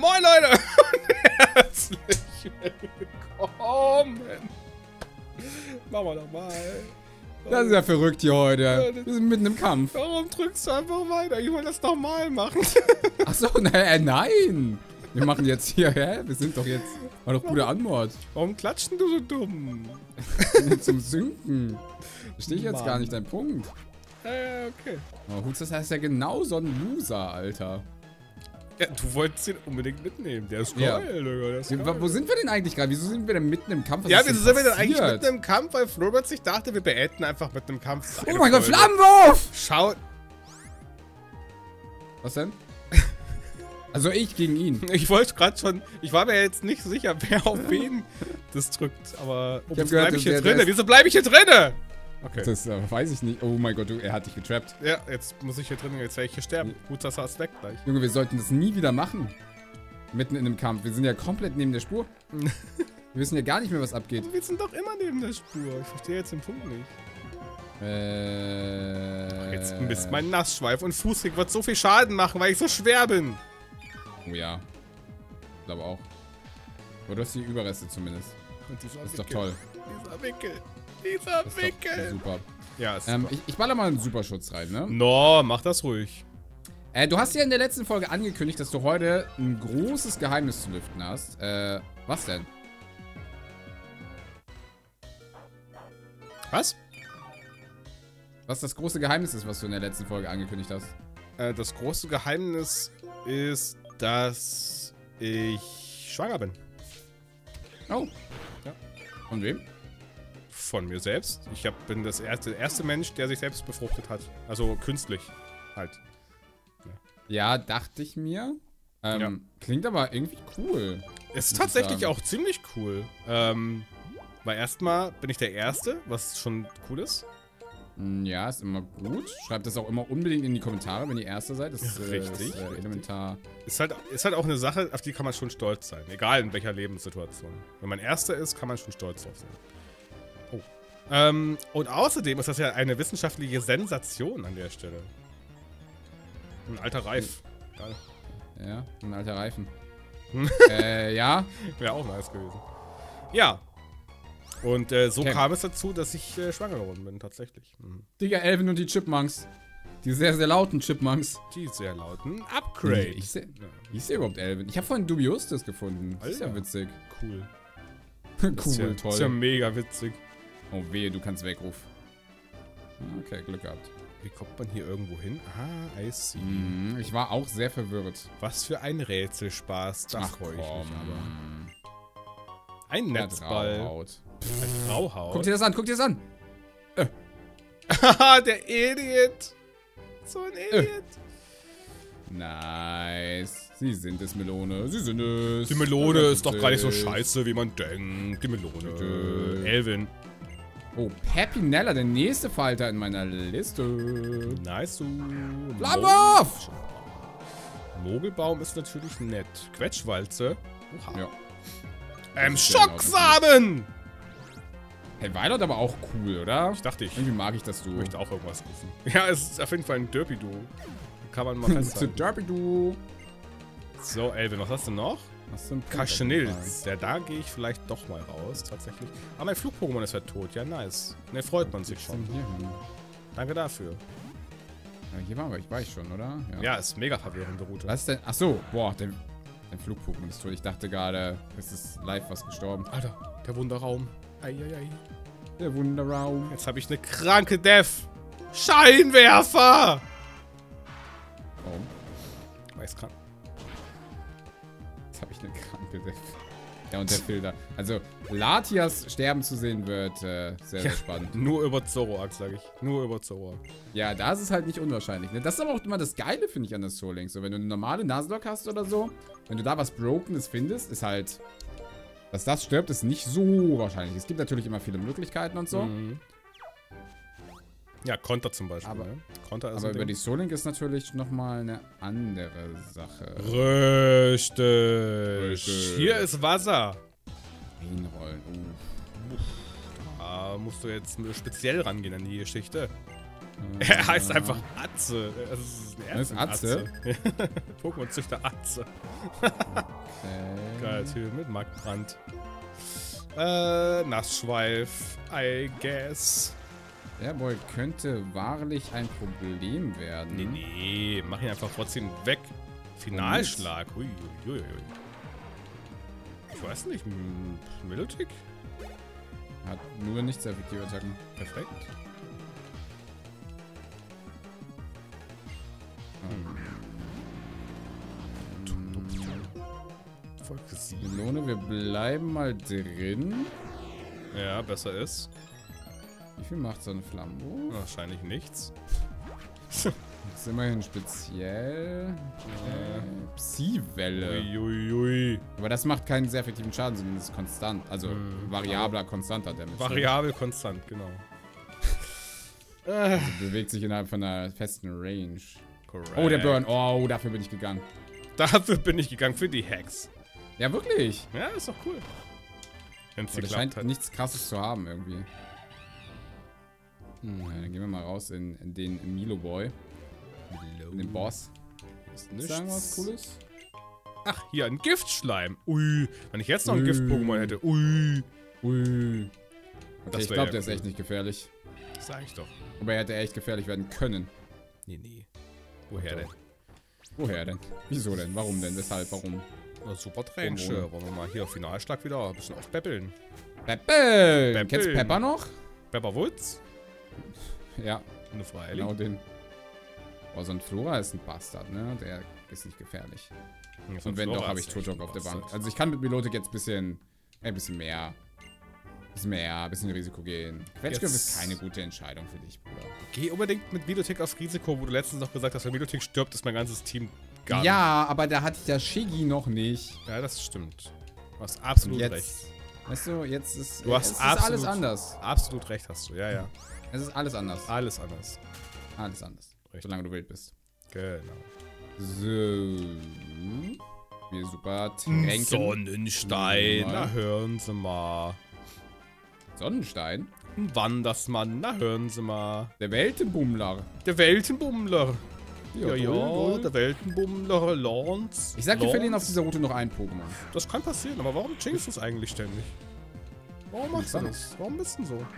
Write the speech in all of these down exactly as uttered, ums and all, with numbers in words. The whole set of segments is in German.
Moin Leute! Herzlich willkommen! Machen wir nochmal. Das ist ja verrückt hier heute. Wir sind mitten im Kampf. Warum drückst du einfach weiter? Ich wollte das nochmal machen. Achso, äh, nein. Wir machen jetzt hier, hä? Wir sind doch jetzt. War doch gute Anmord. Warum klatschen du so dumm? Zum Sinken. Verstehe ich jetzt Mann. gar nicht deinen Punkt. Ja, ja, okay. Oh, Hutz, das heißt ja genau so ein Loser, Alter. Ja, du wolltest ihn unbedingt mitnehmen. Der ist geil, Ja. Digga. Der ist Wie- geil. Wo sind wir denn eigentlich gerade? Wieso sind wir denn mitten im Kampf? Was Ja, ist wieso denn sind wir denn eigentlich passiert? mitten im Kampf? Weil Floribert sich dachte, wir beenden einfach mit einem Kampf. Oh mein Gott, Flammenwurf! Schau. Was denn? Also ich gegen ihn. Ich wollte gerade schon. Ich war mir jetzt nicht sicher, wer auf wen das drückt. Aber oh, Ich hab wieso gehört, bleibe ich hier der- der drinne? ist- Wieso bleibe ich hier drinne? Okay. Das äh, weiß ich nicht. Oh mein Gott, du, er hat dich getrappt. Ja, jetzt muss ich hier drinnen. Jetzt werde ich hier sterben. Gut, das hast weg gleich. Junge, wir sollten das nie wieder machen. Mitten in einem Kampf. Wir sind ja komplett neben der Spur. Wir wissen ja gar nicht mehr, was abgeht. Wir sind doch immer neben der Spur. Ich verstehe jetzt den Punkt nicht. Äh. Jetzt misst mein Nassschweif und Fußkick wird so viel Schaden machen, weil ich so schwer bin. Oh ja. Ich glaube auch. Oder du hast die Überreste zumindest. Und dieser Das ist doch Wickel. toll. Dieser Wickel. Dieser Das ist doch Wickel. super. Ja, ist Ähm, super. ich, ich baller mal einen Superschutz rein, ne? No, mach das ruhig. Äh, du hast ja in der letzten Folge angekündigt, dass du heute ein großes Geheimnis zu lüften hast. Äh, was denn? Was? Was das große Geheimnis ist, was du in der letzten Folge angekündigt hast? Äh, das große Geheimnis ist, dass ich schwanger bin. Oh. Ja. Von wem? Von mir selbst. Ich hab, bin das erste, der erste Mensch, der sich selbst befruchtet hat. Also künstlich halt. Ja, dachte ich mir. Ähm, Ja. Klingt aber irgendwie cool. Ist muss ich tatsächlich sagen. auch ziemlich cool. Ähm, weil erstmal bin ich der Erste, was schon cool ist. Mm, Ja, ist immer gut. Schreibt das auch immer unbedingt in die Kommentare, wenn ihr Erster seid. Das ist, äh, Richtig, ist, äh, richtig. elementar. Ist halt, ist halt auch eine Sache, auf die kann man schon stolz sein. Egal in welcher Lebenssituation. Wenn man Erster ist, kann man schon stolz drauf sein. Oh. Ähm, und außerdem ist das ja eine wissenschaftliche Sensation an der Stelle. Ein alter Reif. Geil. Ja, ein alter Reifen. Hm. äh, ja. Wäre auch nice gewesen. Ja. Und äh, so Okay. kam es dazu, dass ich äh, schwanger geworden bin, tatsächlich. Mhm. Digga, Elvin und die Chipmunks. Die sehr, sehr lauten Chipmunks. Die sehr lauten Upgrade. Ich sehe Ja, ich seh überhaupt Elvin. Ich habe vorhin Dubiostis gefunden. Das ist ja Alter. witzig. cool. cool, Das ist ja, toll. Ist ja mega witzig. Oh wehe, du kannst wegrufen. Okay, Glück gehabt. Wie kommt man hier irgendwo hin? Ah, I see. Mhm, ich war auch sehr verwirrt. Was für ein Rätselspaß. Da Ach freue ich mich komm. aber. Ein Der Netzball. Grauhaut. Ein Grauhaut. Guck dir das an, guck dir das an. Haha, der Idiot. So ein Idiot. Nice. Sie sind es, Melone. Sie sind es. Die Melone ist doch gar nicht so witzig. scheiße, wie man denkt. Die Melone. Bitte. Elvin. Oh, Peppinella, der nächste Falter in meiner Liste. Nice. Du. Flammenwurf! Mogelbaum ist natürlich nett. Quetschwalze. Oha. Ja. Ähm, Das ist sehr Schocksamen! Hey, Weilert aber auch cool, oder? Ich dachte, ich Irgendwie mag ich das Ich du. möchte auch irgendwas rufen. Ja, es ist auf jeden Fall ein Derpy-Duo. Kann man mal Zu festhalten. Derby du. So, Elvin, was hast du noch? Hast du einen Punkt Kaschnils. Ja, da gehe ich vielleicht doch mal raus, tatsächlich. Aber mein Flug-Pokémon ist ja tot. Ja, nice. Ne, freut man sich Was ist denn schon. hier hin? Danke dafür. Ja, hier waren wir, ich weiß schon, oder? Ja, ist mega verwirrende Route. Was ist denn? Achso, boah, dein, dein Flug-Pokémon ist tot. Ich dachte gerade, es ist live was gestorben. Alter, der Wunderraum. Eieiei. Der Wunderraum. Jetzt habe ich eine kranke Def. Scheinwerfer! Warum? Weiß krank. Jetzt habe ich eine kranke Def. Ja, und der Filter. Also, Latias sterben zu sehen wird äh, sehr, sehr spannend. Nur über Zoroark, sage ich. Nur über Zoroark. Ja, da ist es halt nicht unwahrscheinlich. Ne? Das ist aber auch immer das Geile, finde ich, an der Soul Link. So, wenn du eine normale Nuzlocke hast oder so, wenn du da was Brokenes findest, ist halt... Dass das stirbt, ist nicht so wahrscheinlich. Es gibt natürlich immer viele Möglichkeiten und so. Mhm. Ja, Konter zum Beispiel. Aber- ne? Konter ist Aber ein über Ding. die Soul Link ist natürlich nochmal eine andere Sache. Richtig. Richtig. Hier ist Wasser. Einrollen. Uh. Da musst du jetzt speziell rangehen an die Geschichte. Er heißt einfach Atze. Das ist ein Das ist Atze? Pokémon-Züchter Atze. Okay. Geil, Typ mit Marktbrand. Äh, Nassschweif, I guess. Der Boy könnte wahrlich ein Problem werden. Nee, nee, mach ihn einfach trotzdem weg. Finalschlag. Ui, ui, ui, ui. Ich weiß nicht, Middletick? Hat nur nicht sehr effektive Attacken. Perfekt. Folge sieben. Melone, wir bleiben mal drin. Ja, besser ist. Wie viel macht so ein Flambo? Wahrscheinlich nichts. Das ist immerhin speziell. Äh, Psi-Welle. Uiuiui. Aber das macht keinen sehr effektiven Schaden, sondern ist konstant. Also Mhm. variabler, konstanter Damage. Variabel konstant, genau. Also bewegt sich innerhalb von einer festen Range. Correct. Oh, der Burn. Oh, dafür bin ich gegangen. Dafür bin ich gegangen, für die Hacks. Ja, wirklich. Ja, ist doch cool. Wenn's Aber das geklappt scheint hat. nichts Krasses zu haben irgendwie. Hm, ja, dann gehen wir mal raus in, in den Milo Boy. In den Boss. Ist Ist da irgendwas Cooles? Ach, hier, ein Giftschleim. Ui. Wenn ich jetzt noch ein Ui. Gift-Pokémon hätte. Ui. Ui. Okay, Das ich wär glaube, ja der ist cool. echt nicht gefährlich. Sag ich doch. Aber er hätte echt gefährlich werden können. Nee, nee. Woher Doch. denn? Woher denn? Wieso denn? Warum denn? Weshalb? Warum? Na, super Trenche. Warum? Wollen wir mal hier auf Finalschlag wieder ein bisschen aufpäppeln. Peppel! Peppel. Kennst du Pepper noch? Pepper Woods? Ja, Eine Freilich. genau den. Oh, so ein Flora ist ein Bastard, ne? Der ist nicht gefährlich. Und wenn doch, habe ich Turtok auf der Bank. Also ich kann mit Milotic jetzt ein bisschen, ein bisschen mehr, bisschen mehr, ein bisschen Risiko gehen. Quetschgriff Jetzt- ist keine gute Entscheidung für dich, Bruder. Geh unbedingt mit Milotic auf Risiko, wo du letztens noch gesagt hast, wenn Milotic stirbt, ist mein ganzes Team gar nicht. Ja, aber da hatte ich ja Shiggy noch nicht. Ja, das stimmt. Du hast absolut Und recht. jetzt, weißt du, jetzt ist, Du hast es ist absolut- alles anders. Absolut recht hast du, ja, ja. Es ist alles anders. Alles anders. Alles anders. Richtig. Solange du wild bist. Genau. So. Wir super Tränken. Sonnenstein, Mal. na hören Sie mal. Sonnenstein. Ein Wandersmann, na hören Sie mal. Der Weltenbummler. Der Weltenbummler. Ja, ja, toll. der Weltenbummler, Lance. Ich sag, wir verlieren auf Lance. dieser Route noch ein Pokémon. Das kann passieren, aber warum chinkst du es eigentlich ständig? Warum machst du Nicht das? Warum bist du denn so?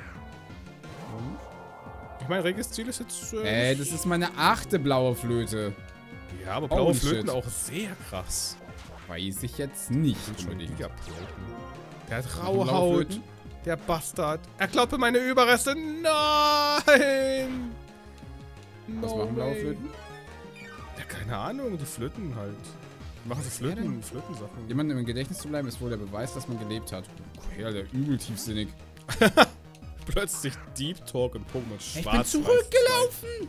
Ich meine, Regis Ziel ist jetzt... Äh, Ey, das ist meine achte blaue Flöte. ja, aber blaue Holy Flöten shit. auch sehr krass. Weiß ich jetzt nicht Schon unbedingt. Gigaplöten. Der hat Blaue raue Haut. Flöten? Der Bastard. Er klaut mir meine Überreste. Nein! Was No machen blaue way. Flöten? Ja, keine Ahnung. Die Flöten halt. Die machen so Flöten, denn? Flötensachen. Jemandem im Gedächtnis zu bleiben, ist wohl der Beweis, dass man gelebt hat. Okay, Alter, übel tiefsinnig. Plötzlich Deep Talk und Pokémon Ich bin Schwarz. zurückgelaufen!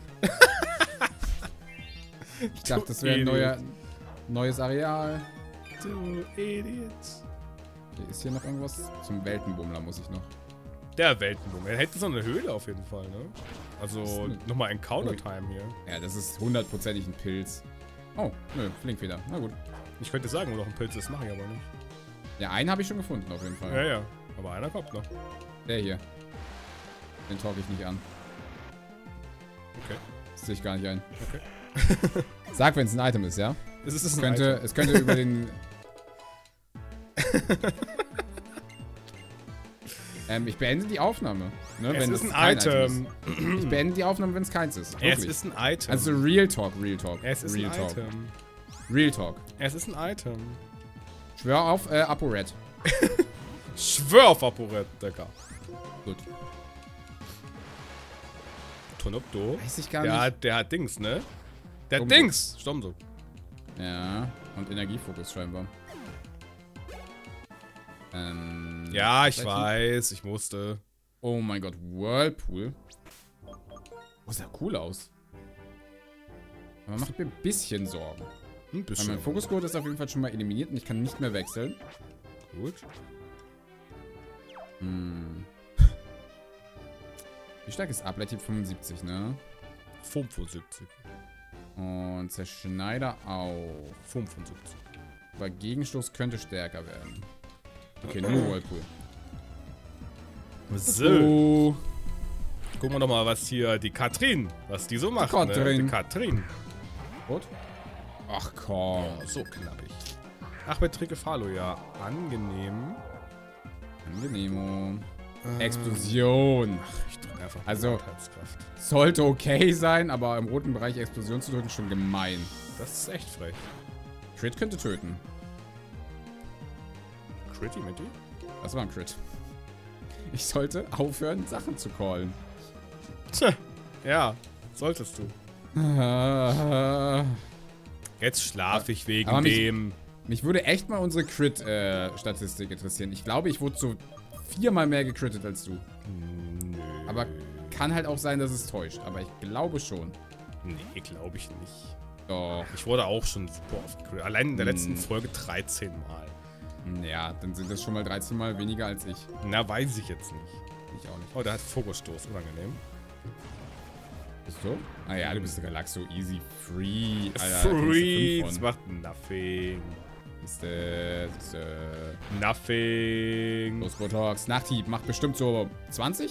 Ich dachte, das wäre ein Idiot. neuer, neues Areal. Du Idiot. Okay, ist hier noch irgendwas? Zum Weltenbummler muss ich noch. Der Weltenbummler. Er hätte so eine Höhle auf jeden Fall, ne? Also ist eine- nochmal Encounter-Time hier. Ja, das ist hundertprozentig ein Pilz. Oh, nö, Flinkfeder. Na gut. Ich könnte sagen, wo noch ein Pilz ist, mache ich aber nicht. Ja, einen habe ich schon gefunden auf jeden Fall. Ja, ja. Aber einer kommt noch. Der hier. Den talk ich nicht an. Okay. Das sehe ich gar nicht ein. Okay. Sag, wenn es ein Item ist, ja? Es ist Es ein könnte, Item. es könnte über den... ähm, ich beende die Aufnahme. Ne, Es wenn ist es ein kein Item. ist. Ich beende die Aufnahme, wenn es keins ist. Es Wirklich. ist ein Item. Also Real Talk, Real Talk. es ist Real ein Talk. Item. Real Talk. Es ist ein Item. Schwör auf äh, ApoRed. Schwör auf ApoRed, Decker. Gut. Tonopto. Weiß ich gar Der nicht. hat, der hat Dings, ne? Der hat Sturmsuck. Dings. Sturmsuck. Ja, und Energiefokus scheinbar. Ähm, Ja, ich seid ihr- weiß. Ich musste. Oh mein Gott, Whirlpool. Oh, sah cool aus. Aber macht mir ein bisschen Sorgen. Ein Weil bisschen. mein Fokuscode ist auf jeden Fall schon mal eliminiert und ich kann nicht mehr wechseln. Gut. Hm. Wie stark ist Ableittyp? fünfundsiebzig, ne? fünfundsiebzig. Und Zerschneider auch. fünfundsiebzig. Aber Gegenstoß könnte stärker werden. Okay, nur Whirlpool. So. Oh. Gucken wir doch mal, was hier die Katrin, was die so macht. Katrin. Ne? Die Katrin. Gut. Ach komm. Oh, so knappig. Ach, mit Trikefalo, ja. Angenehm. Angenehmo. Ähm, Explosion. Ach, ich drücke einfach Also- Kraft. Sollte okay sein, aber im roten Bereich Explosion zu drücken, schon gemein. Das ist echt frech. Crit könnte töten. Critty, Mitty? Das war ein Crit. Ich sollte aufhören, Sachen zu callen. Tja, ja, solltest du. Äh, Jetzt schlaf ich wegen aber mich- dem. mich würde echt mal unsere Crit-Statistik interessieren. Ich glaube, ich wurde so viermal mehr gecrittet als du. Nö. Aber kann halt auch sein, dass es täuscht. Aber ich glaube schon. Nee, glaube ich nicht. Doch. Ich wurde auch schon super oft gecrittet. Allein in der letzten Hm. Folge dreizehn Mal. Ja, dann sind das schon mal dreizehn Mal weniger als ich. Na, weiß ich jetzt nicht. Ich auch nicht. Oh, der hat Fokusstoß. Unangenehm. Bist du? Ah ja, du bist Relaxo Easy Free. Alter, Free. kriegst Das du fünf macht nothing. von. Ist, äh, ist, äh, Nothing. Los, Botox. Nachthieb macht bestimmt so zwanzig?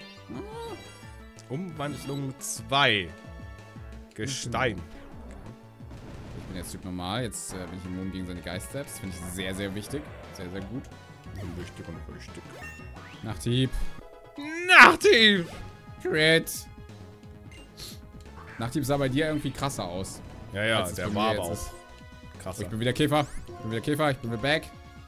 Umwandlung zwei. Gestein. Ich bin jetzt Typ normal. Jetzt äh, bin ich immun gegen seine Geist-Steps. Finde ich sehr, sehr wichtig. Sehr, sehr gut. Wichtig und richtig. Nachthieb. Nachtief! Crit. Nachthieb sah bei dir irgendwie krasser aus. Ja, ja, Als es der bei war mir aber jetzt auch ist. krasser. Ich bin wieder Käfer. Ich bin wieder Käfer. Ich bin wieder back.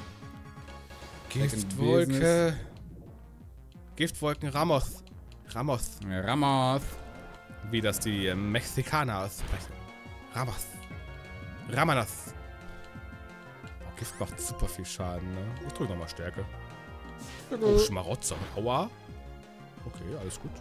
Giftwolke. Giftwolken Ramos. Ramos. Ramos. Wie das die äh, Mexikaner aussprechen. Ramos. Ramanas. Oh, Gift macht super viel Schaden, ne? Ich drücke nochmal Stärke. Oh, Schmarotzer. Aua. Okay, alles gut.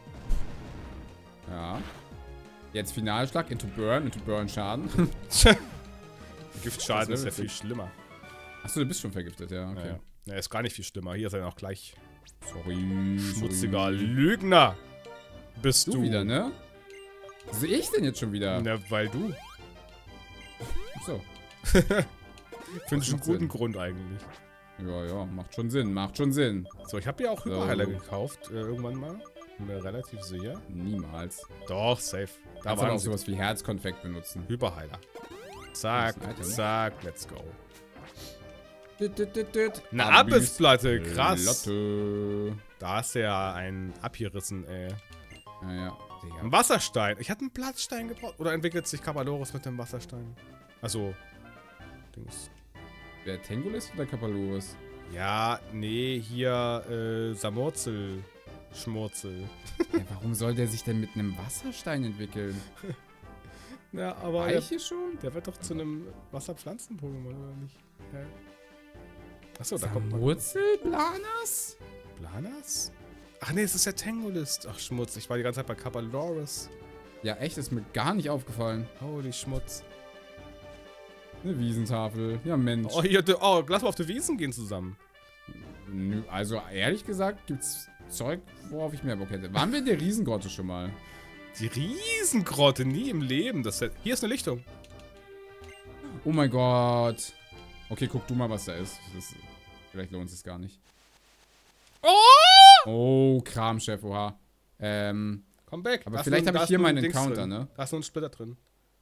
Ja. Jetzt Finalschlag. Into Burn. Into Burn Schaden. Giftschaden Das ist wär ja viel witzig. schlimmer. Achso, du bist schon vergiftet, ja. Okay. Ja, ja. Ja, ist gar nicht viel schlimmer. Hier ist er noch gleich. Sorry. Schmutziger sorry. Lügner. Bist Du du. wieder, ne? Was sehe ich denn jetzt schon wieder? Na, weil du. Achso. Finde ich einen macht guten Sinn. Grund eigentlich. Ja, ja. Macht schon Sinn. Macht schon Sinn. So, ich habe ja auch So. Hyperheiler gekauft, äh, irgendwann mal. Bin mir relativ sicher. Niemals. Doch, safe. Da Kannst aber waren auch sie. sowas wie Herzkonfekt benutzen. Hyperheiler. Zack, Das ist ein Item. zack, let's go. Dit, dit, dit, dit. Eine Abis- Abyssplatte, krass. Lotte. Da ist ja ein abgerissen, ey. Ja, ja. Digga. Ein Wasserstein. Ich hatte einen Platzstein gebraucht. Oder entwickelt sich Kapaloris mit dem Wasserstein? Also, Dings. Der Tengulis oder Kapaloris? Ja, nee, hier, äh, Samurzel. Schmurzel. Ja, warum soll der sich denn mit einem Wasserstein entwickeln? Ja, aber War der, ich hier schon? der wird doch zu einem Wasserpflanzen-Pokémon, oder nicht? Ja. Achso, da kommt man. Wurzel, Blanas? Blanas? Ach nee, es ist ja Tangolist. Ach, Schmutz. Ich war die ganze Zeit bei Kapaloris. Ja, echt, ist mir gar nicht aufgefallen. Holy Schmutz. Eine Wiesentafel. Ja, Mensch. Oh, hier, oh, lass mal auf die Wiesen gehen zusammen. Nö, also, ehrlich gesagt, gibt's Zeug, worauf ich mehr Bock hätte. Waren wir in der Riesengrotte schon mal? Die Riesengrotte, nie im Leben. Das wär, hier ist eine Lichtung. Oh mein Gott. Okay, guck du mal, was da ist. Das, vielleicht lohnt es gar nicht. Oh! Oh, Kramchef, oha. Ähm, Komm weg. aber Da ist vielleicht nur- habe da ich ist hier nur ein meinen Dings Encounter, drin. ne? Da ist nur ein Splitter drin.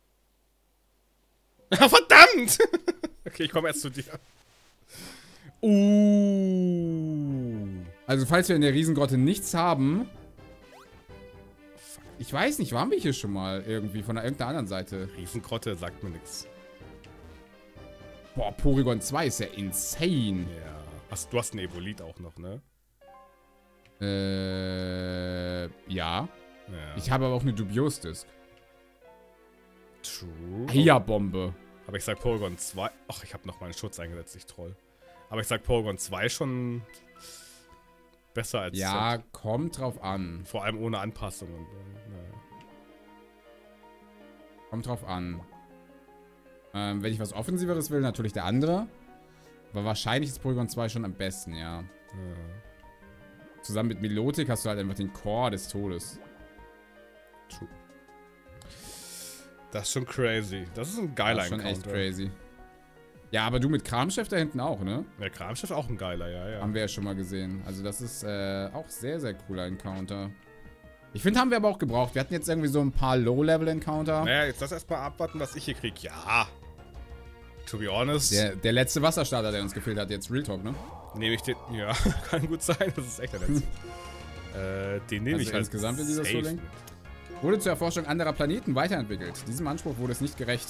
Verdammt! Okay, ich komme erst zu dir. Uh. Also, falls wir in der Riesengrotte nichts haben. Ich weiß nicht, waren wir hier schon mal irgendwie von irgendeiner anderen Seite? Riesengrotte sagt mir nichts. Boah, Porygon zwei ist ja insane. Ja. Hast, du hast einen Evolit auch noch, ne? Äh, ja. Ja. Ich habe aber auch eine Dubios-Disc. True. Eierbombe. Aber ich sag Porygon zwei. Ach, ich habe noch mal einen Schutz eingesetzt, ich Troll. Aber ich sag Porygon zwei schon besser als Ja, Z. kommt drauf an. Vor allem ohne Anpassungen. Naja. Kommt drauf an. Ähm, wenn ich was Offensiveres will, natürlich der andere. Aber wahrscheinlich ist Porygon zwei schon am besten, ja. Ja. Zusammen mit Milotic hast du halt einfach den Core des Todes. True. Das ist schon crazy. Das ist ein geiler Das ist schon echt Encounter. crazy. Ja, aber du mit Kramchef da hinten auch, ne? Der Kramschiff auch ein geiler, ja, ja. Haben wir ja schon mal gesehen. Also das ist äh, auch sehr, sehr cooler Encounter. Ich finde, haben wir aber auch gebraucht. Wir hatten jetzt irgendwie so ein paar Low-Level-Encounter. Naja, jetzt lass erstmal abwarten, was ich hier krieg. Ja. To be honest. Der, der letzte Wasserstarter, der uns gefehlt hat, jetzt Real Talk, ne? Nehme ich den. Ja, kann gut sein. Das ist echt der letzte. äh, den nehme Also ich halt. insgesamt in dieser safe Soul Link. Wurde zur Erforschung anderer Planeten weiterentwickelt. Diesem Anspruch wurde es nicht gerecht.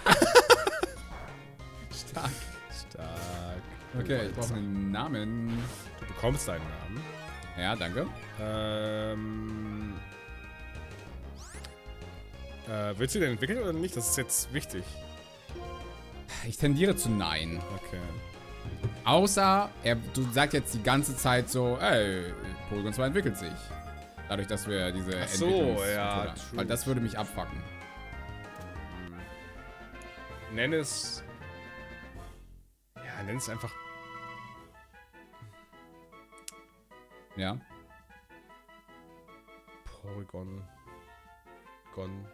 Stark. Stark. Okay, ich brauche einen Namen. Du bekommst deinen Namen. Ja, danke. Ähm. Äh, willst du den entwickeln oder nicht? Das ist jetzt wichtig. Ich tendiere zu nein. Okay. Außer, er du sagst jetzt die ganze Zeit so, ey, Polygon zwei entwickelt sich. Dadurch, dass wir diese Ach so, Entwicklungs- ja, Oder, true. weil das würde mich abfucken. Nenn es. Ja, nenn es einfach. Ja. Porygon. Gon.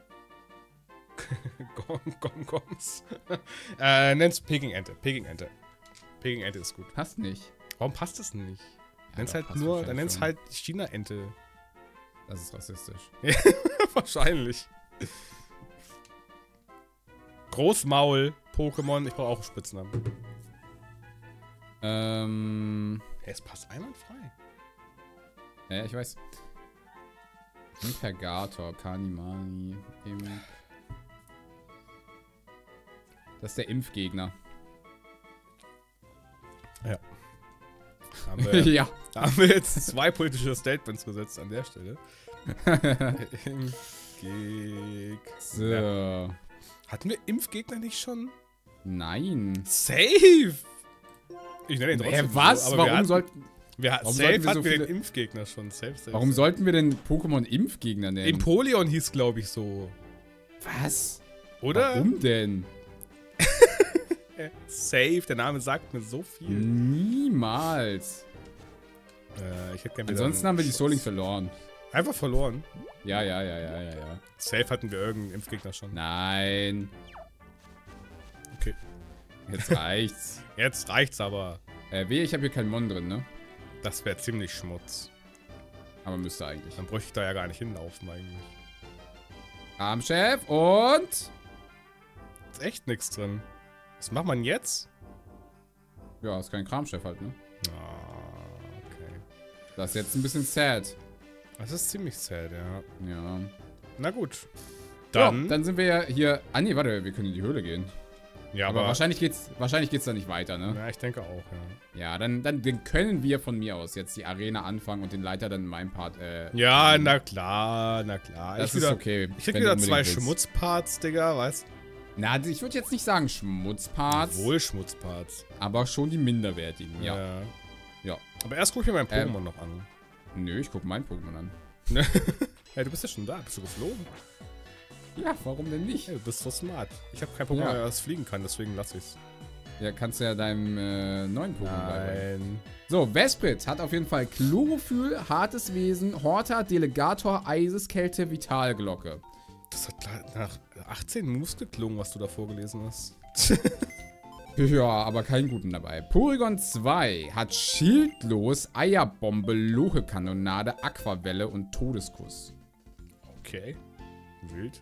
Gon, Gon, Gons. äh, nenn's Peking-Ente. Peking-Ente. Peking-Ente ist gut. Passt nicht. Warum passt das nicht? Ja, Nenn's doch, halt passt nur, wahrscheinlich dann nenn's schon. halt China-Ente. Das ist rassistisch. Wahrscheinlich. Großmaul, Pokémon. Ich brauche auch einen Spitznamen. Ähm. Hey, es passt einwandfrei. Ja, ich weiß. Impergator, Kanimani, Imp. Das ist der Impfgegner. Ja. Haben wir, Ja. da haben wir jetzt zwei politische Statements gesetzt an der Stelle. Impfgegner. So. Hatten wir Impfgegner nicht schon? Nein. Safe! Ich nenne ihn trotzdem Hä, was? so, aber wir Warum hatten, sollten. wir hatten, warum safe sollten wir hatten so wir viele- den Impfgegner schon. Safe, safe, Warum safe. sollten wir den Pokémon Impfgegner nennen? Empoleon hieß, glaube ich, so. Was? Oder? Warum denn? Safe, der Name sagt mir so viel. Niemals. Äh, ich hätte gerne wieder Ansonsten einen haben wir die Schuss. Soul Link verloren. Einfach verloren. Ja, ja, ja, ja, ja, ja. Safe hatten wir irgendeinen Impfgegner schon. Nein. Okay. Jetzt reicht's. Jetzt reicht's aber. äh, wehe, ich habe hier keinen Mon drin, ne? Das wäre ziemlich Schmutz. Aber müsste eigentlich. Dann bräuchte ich da ja gar nicht hinlaufen eigentlich. Armchef und... Ist echt nichts drin. Was macht man jetzt? Ja, ist kein Kramchef halt, ne? Ah, okay. Das ist jetzt ein bisschen sad. Das ist ziemlich sad, ja. Ja. Na gut. Dann, Dann. so, dann sind wir ja hier... Ah, nee, warte, wir können in die Höhle gehen. ja, Aber, aber. wahrscheinlich geht's wahrscheinlich geht's da nicht weiter, ne? Ja, ich denke auch, ja. Ja, dann, dann, dann können wir von mir aus jetzt die Arena anfangen und den Leiter dann in meinem Part, äh... Ja, na klar, na klar. Das ich ist wieder, okay. Ich krieg wenn du wieder unbedingt zwei willst. Schmutzparts, Digga, weißt Na, ich würde jetzt nicht sagen Schmutzparts, Wohl Schmutzparts. aber schon die minderwertigen, ja. ja. Ja. Aber erst guck ich mir mein Ähm. Pokémon noch an. Nö, ich guck mein Pokémon an. Hey, du bist ja schon da. Bist du geflogen? Ja, warum denn nicht? Hey, du bist so smart. Ich habe kein Pokémon Ja. mehr, das fliegen kann, deswegen lass ich's. Ja, kannst du ja deinem äh, neuen Pokémon beibringen. Nein. So, Vesprit hat auf jeden Fall Chlorophyll, hartes Wesen, Horta, Delegator, Eiseskälte, Vitalglocke. Das hat klar- nach achtzehn Moves geklungen, was du da vorgelesen hast. Ja, aber keinen guten dabei. Porygon zwei hat Schildlos, Eierbombe, Loche-Kanonade, Aquavelle und Todeskuss. Okay. Wild.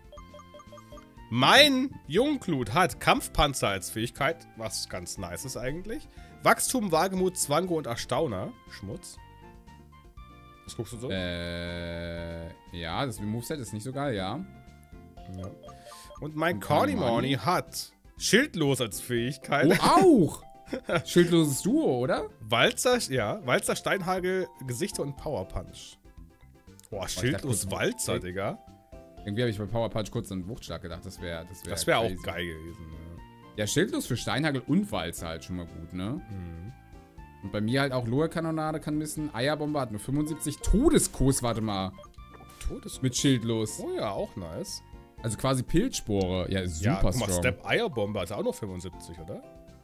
Mein Jungklut hat Kampfpanzer als Fähigkeit, was ganz nice ist eigentlich. Wachstum, Wagemut, Zwango und Erstauner. Schmutz. Was guckst du so? Äh, ja, das Moveset ist nicht so geil, ja. Ja. Und mein Und Cornymorny Cornymorny hat Schildlos als Fähigkeit. Oh, auch! Schildloses Duo, oder? Walzer, ja, Walzer, Steinhagel, Gesichter und Powerpunch. Boah, dachte Schildlos kurz, Walzer, ey. Digga. Irgendwie habe ich bei Power Punch kurz an Wuchtschlag gedacht, das wäre das wäre Das wäre auch crazy. geil gewesen. Ja, Schildlos für Steinhagel und Walzer halt schon mal gut, ne? Ja. Mhm. Und bei mir halt auch Lohe-Kanonade kann missen. Eierbombe hat nur fünfundsiebzig. Todeskuss, warte mal. Todes Mit Schildlos. Oh ja, auch nice. Also quasi Pilzspore. Ja, super Ja, guck mal, strong. Step Eierbombe hat auch noch fünfundsiebzig, oder?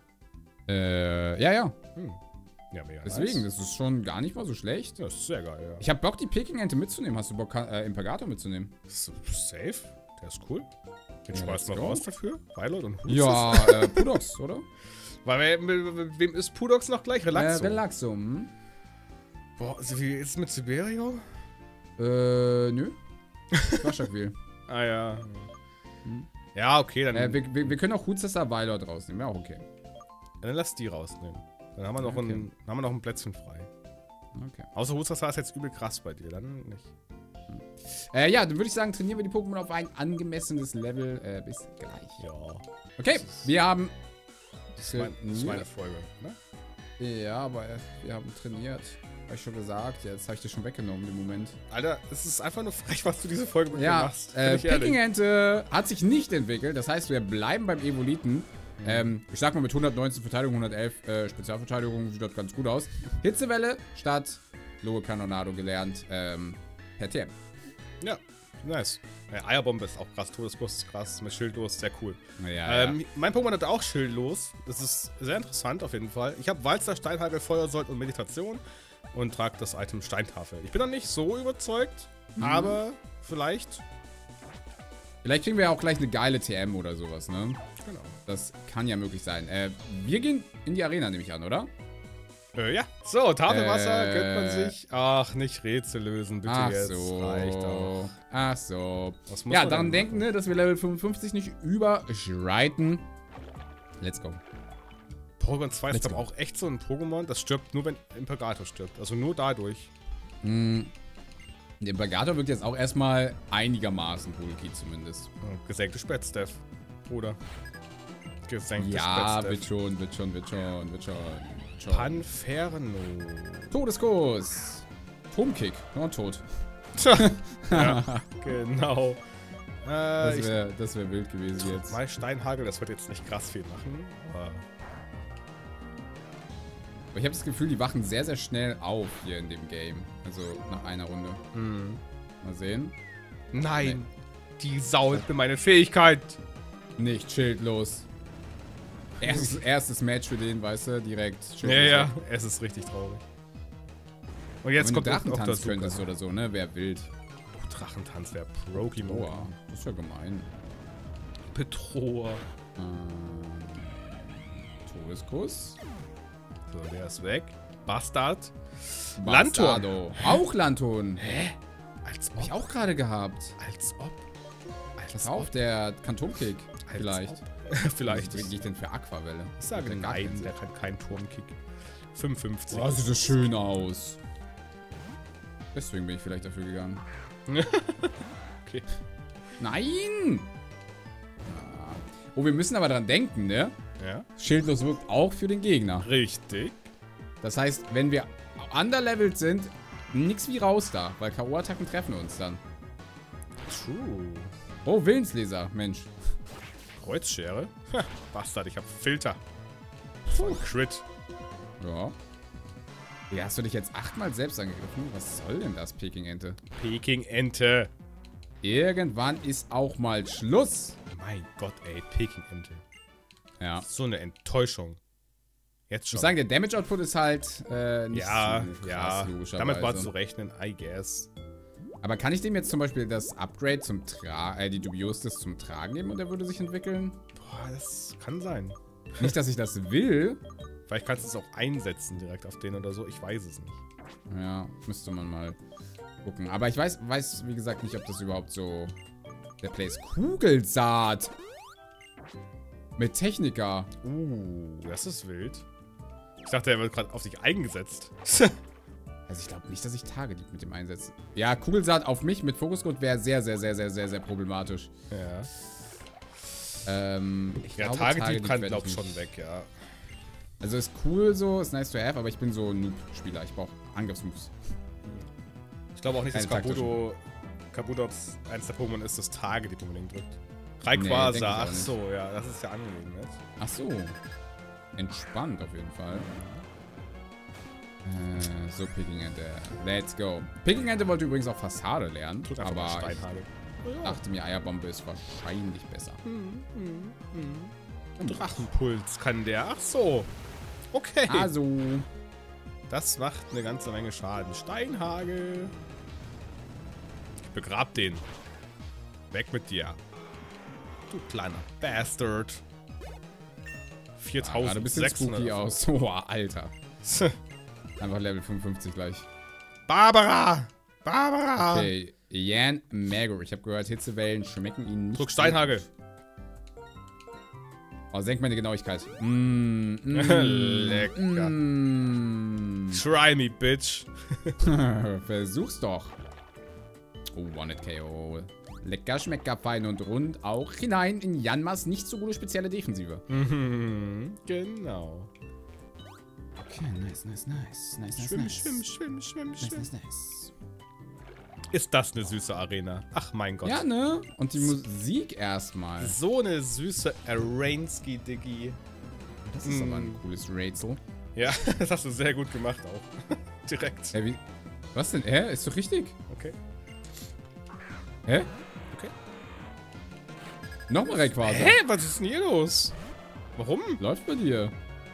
Äh, ja, ja. Hm. Ja, mega Deswegen, nice. das ist schon gar nicht mal so schlecht. Das ist sehr geil, ja. Ich hab Bock, die Peking-Ente mitzunehmen. Hast du Bock, äh, Impergator mitzunehmen? S- Safe? Der ist cool. Den Ja, schmeißt let's mal go. raus dafür. Violet und Hus. Ja, äh, Pudox, oder? Weil, wer- mit, mit wem ist Pudox noch gleich? Relaxo. Äh, Relaxum. Boah, also wie ist es mit Siberio? Äh, nö. Waschakwiel. Ah ja. Hm. Ja, okay, dann, Äh, wir, wir, wir können auch Hutsaster Weilord rausnehmen. Ja, auch okay. dann lass die rausnehmen. Dann haben wir noch, Okay. ein, dann haben wir noch ein Plätzchen frei. Okay. Außer Hutsaster ist jetzt übel krass bei dir, dann nicht. Äh, ja, dann würde ich sagen, trainieren wir die Pokémon auf ein angemessenes Level. Äh, bis gleich. Ja. Okay, wir haben... Das ist, mein, das ist meine Folge, ne? Ja, aber äh, wir haben trainiert. Habe ich schon gesagt. Jetzt habe ich dir schon weggenommen im Moment. Alter, es ist einfach nur frech, was du diese Folge mit mir Ja, machst. äh, Bin ich ehrlich. Picking-Ente hat sich nicht entwickelt. Das heißt, wir bleiben beim Evoliten. Mhm. Ähm, ich sag mal, mit hundertneunzehn Verteidigung, hundertelf äh, Spezialverteidigung sieht das ganz gut aus. Hitzewelle statt Lohe Kanonado gelernt. Ähm, per T M. Ja, nice. Ja, Eierbombe ist auch krass, Todeskuss ist krass, mit Schildlos, sehr cool. Ja, ähm, Mein Pokémon hat auch Schildlos. Das ist sehr interessant auf jeden Fall. Ich habe Walzer, Steinhagel, Feuersold und Meditation und trage das Item Steintafel. Ich bin noch nicht so überzeugt, Mhm. aber vielleicht. Vielleicht kriegen wir ja auch gleich eine geile T M oder sowas, ne? Genau. Das kann ja möglich sein. Äh, wir gehen in die Arena, nehme ich an, oder? Äh, ja. So, Tafelwasser Äh. gönnt man sich. Ach, nicht Rätsel lösen, bitte Ach jetzt. so. Reicht auch. Ach so. Was muss Ja, man daran denn denken, machen? ne, dass wir Level fünfundfünfzig nicht überschreiten. Let's go. Porygon zwei ist Let's aber go. auch echt so ein Pokémon, das stirbt nur, wenn Imperator stirbt. Also nur dadurch. Hm. Der Imperator wirkt jetzt auch erstmal einigermaßen bulky zumindest. Äh, Gesenkte Spätsteff, Bruder. Gesenkte Ja, Spätsteff. wird schon, wird schon, wird schon, wird schon. Wird schon. Panferno. Todeskuss. Turmkick. Nur tot. Ja, genau. Äh, Das ich, wäre das wär wild gewesen jetzt. mein Steinhagel, das wird jetzt nicht krass viel machen. Aber Aber ich habe das Gefühl, die wachen sehr, sehr schnell auf hier in dem Game. Also nach einer Runde. hm. Mal sehen. Nein, die saut mir meine Fähigkeit. Nicht schildlos. Erstes, erstes Match für den, weißt du, direkt schildlos. Ja, ja, es ist richtig traurig. Und jetzt Wenn du kommt auch, auch Drachentanz das könntest oder so, ne? Wäre wild. Oh, Drachentanz wäre Pokémon. Boah, das ist ja gemein. Petroa. Ähm, Todeskuss. So, der ist weg. Bastard. Landton. Bastardo. Auch Landton. Hä? Als Hab ich ob. auch gerade gehabt. Als ob. Als Pass auf, der Kantonkick. Als Vielleicht. ob. Vielleicht. Was krieg ich denn für Aquavelle? Ich sage Macht ja gar keinen nein, Sinn. der kann keinen Turmkick. fünfundfünfzig. Oh, sieht das schön aus. Deswegen bin ich vielleicht dafür gegangen. Okay. Nein! Ja. Oh, wir müssen aber dran denken, ne? Ja. Schildlos wirkt auch für den Gegner. Richtig. Das heißt, wenn wir underlevelt sind, nix wie raus da, weil K O-Attacken treffen uns dann. True. Oh, Willensleser, Mensch. Kreuzschere? Ha, Bastard, ich hab Filter. Voll Crit. Ja. Ja, hast du dich jetzt achtmal selbst angegriffen? Was soll denn das, Peking-Ente? Peking-Ente. Irgendwann ist auch mal Schluss. Mein Gott, ey, Peking-Ente. Ja. So eine Enttäuschung. Jetzt Ich schon. muss sagen, der Damage-Output ist halt äh, nicht ja, so krass, ja. logischerweise. Damit war zu rechnen, I guess. Aber kann ich dem jetzt zum Beispiel das Upgrade zum Tra äh, die Dubiostis zum Tragen geben und der würde sich entwickeln? Boah, das kann sein. Nicht, dass ich das will. Vielleicht kannst du es auch einsetzen direkt auf den oder so. Ich weiß es nicht. Ja, müsste man mal gucken. Aber ich weiß, weiß wie gesagt, nicht, ob das überhaupt so der Play ist. Kugelsaat! Mit Techniker. Uh, das ist wild. Ich dachte, er wird gerade auf sich eingesetzt. Also ich glaube nicht, dass ich Target mit dem einsetze. Ja, Kugelsaat auf mich mit Fokuscode wäre sehr, sehr, sehr, sehr, sehr, sehr problematisch. Ja. Ähm, ich Ja, glaube, Target Target kann, werd glaub ich ich, schon nicht. weg, ja. Also ist cool so, ist nice to have, aber ich bin so ein Noob-Spieler. Ich brauche Angriffsmoves. Ich glaube auch nicht, dass Keine Kabuto, Kabutops eins der Pokémon ist, das Target die unbedingt drückt. Nee, denk ich Rayquaza, auch ach nicht. so, ja, das ist ja angenehm jetzt. Ach so. Entspannt auf jeden Fall. Äh, so, Picking-Ente. Let's go. Picking-Ente wollte übrigens auch Fassade lernen, Drück einfach mal aber ich Steinhagel. dachte mir, Eierbombe ist wahrscheinlich besser. Drachenpuls kann der, ach so. Okay. Also, Das macht eine ganze Menge Schaden. Steinhagel. Ich begrab den. Weg mit dir. Du kleiner Bastard. sah gerade ein bisschen spooky viertausendsechshundert. aus. Oh, Alter. Einfach Level fünfundfünfzig gleich. Barbara! Barbara! Okay, Jan Magor. Ich habe gehört, Hitzewellen schmecken ihnen nicht. Drück Steinhagel. gut. Oh, senk meine Genauigkeit. Mm, mm, Lecker. Mm. Try me, bitch. Versuch's doch. Oh, One-Hit-K O. Lecker, schmecker, fein und rund. Auch hinein in Janmas nicht so gute spezielle Defensive. Mhm, genau. Okay, nice, nice, nice. Nice, nice, Schwimm, nice. schwimm, schwimm, schwimm, Nice, schwimm. nice, nice. Ist das eine süße Arena? Ach mein Gott. Ja, ne? Und die Musik erstmal. So eine süße Arainski-Diggi. Das ist Mm. aber ein cooles Rätsel. Ja, das hast du sehr gut gemacht auch. Direkt. Hä, wie? Was denn? Hä? Ist doch richtig. Okay. Hä? Okay. Nochmal Rayquaza. Hä? Was ist denn hier los? Warum? Läuft bei dir.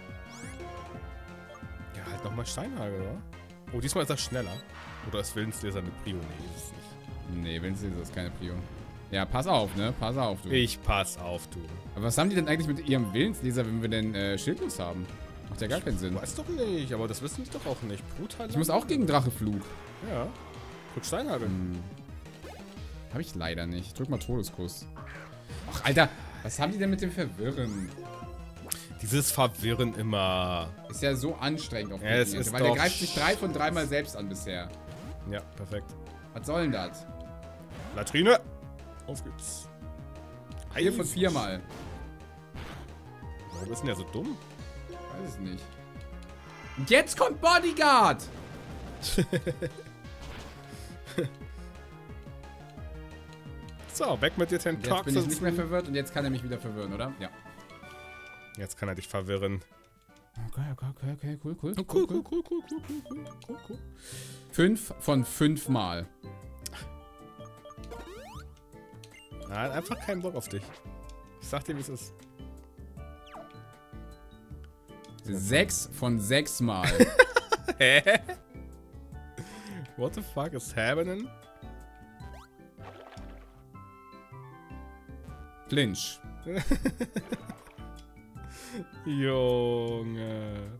Ja, halt nochmal Steinhagel, oder? Oh, diesmal ist er schneller. Oder ist Willensleser eine Prio? Nee, ist es nicht. Nee, Willensleser ist keine Prio. Ja, pass auf, ne? Pass auf, du. Ich pass auf, du. Aber was haben die denn eigentlich mit ihrem Willensleser, wenn wir denn äh, Schildlos haben? Macht ja gar keinen Sinn. Weiß doch nicht, aber das wissen die doch auch nicht. Brutal. Ich muss auch gegen Dracheflug. Ja. Drück Steinhagel. Hm. Hab ich leider nicht. Drück mal Todeskuss. Ach, Alter. Was haben die denn mit dem Verwirren? Dieses Verwirren immer. Ist ja so anstrengend auf Ja, es Gegner, ist weil der doch greift sich drei von dreimal selbst an bisher. Ja, perfekt. Was soll denn das? Latrine. Auf geht's. Vier von viermal. Warum ist denn der so dumm? Weiß es nicht. Und jetzt kommt Bodyguard! So, weg mit dir, Jetzt bin Tentaxen. ich nicht mehr verwirrt und jetzt kann er mich wieder verwirren, oder? Ja. Jetzt kann er dich verwirren. Okay, okay, okay, okay, cool, cool. Cool, cool, cool, cool, cool, cool, cool, cool, cool. Fünf von fünf Mal. Er hat einfach keinen Bock auf dich. Ich sag dir, wie es ist. Sechs von sechs Mal. Hä? What the fuck is happening? Flinch. Junge.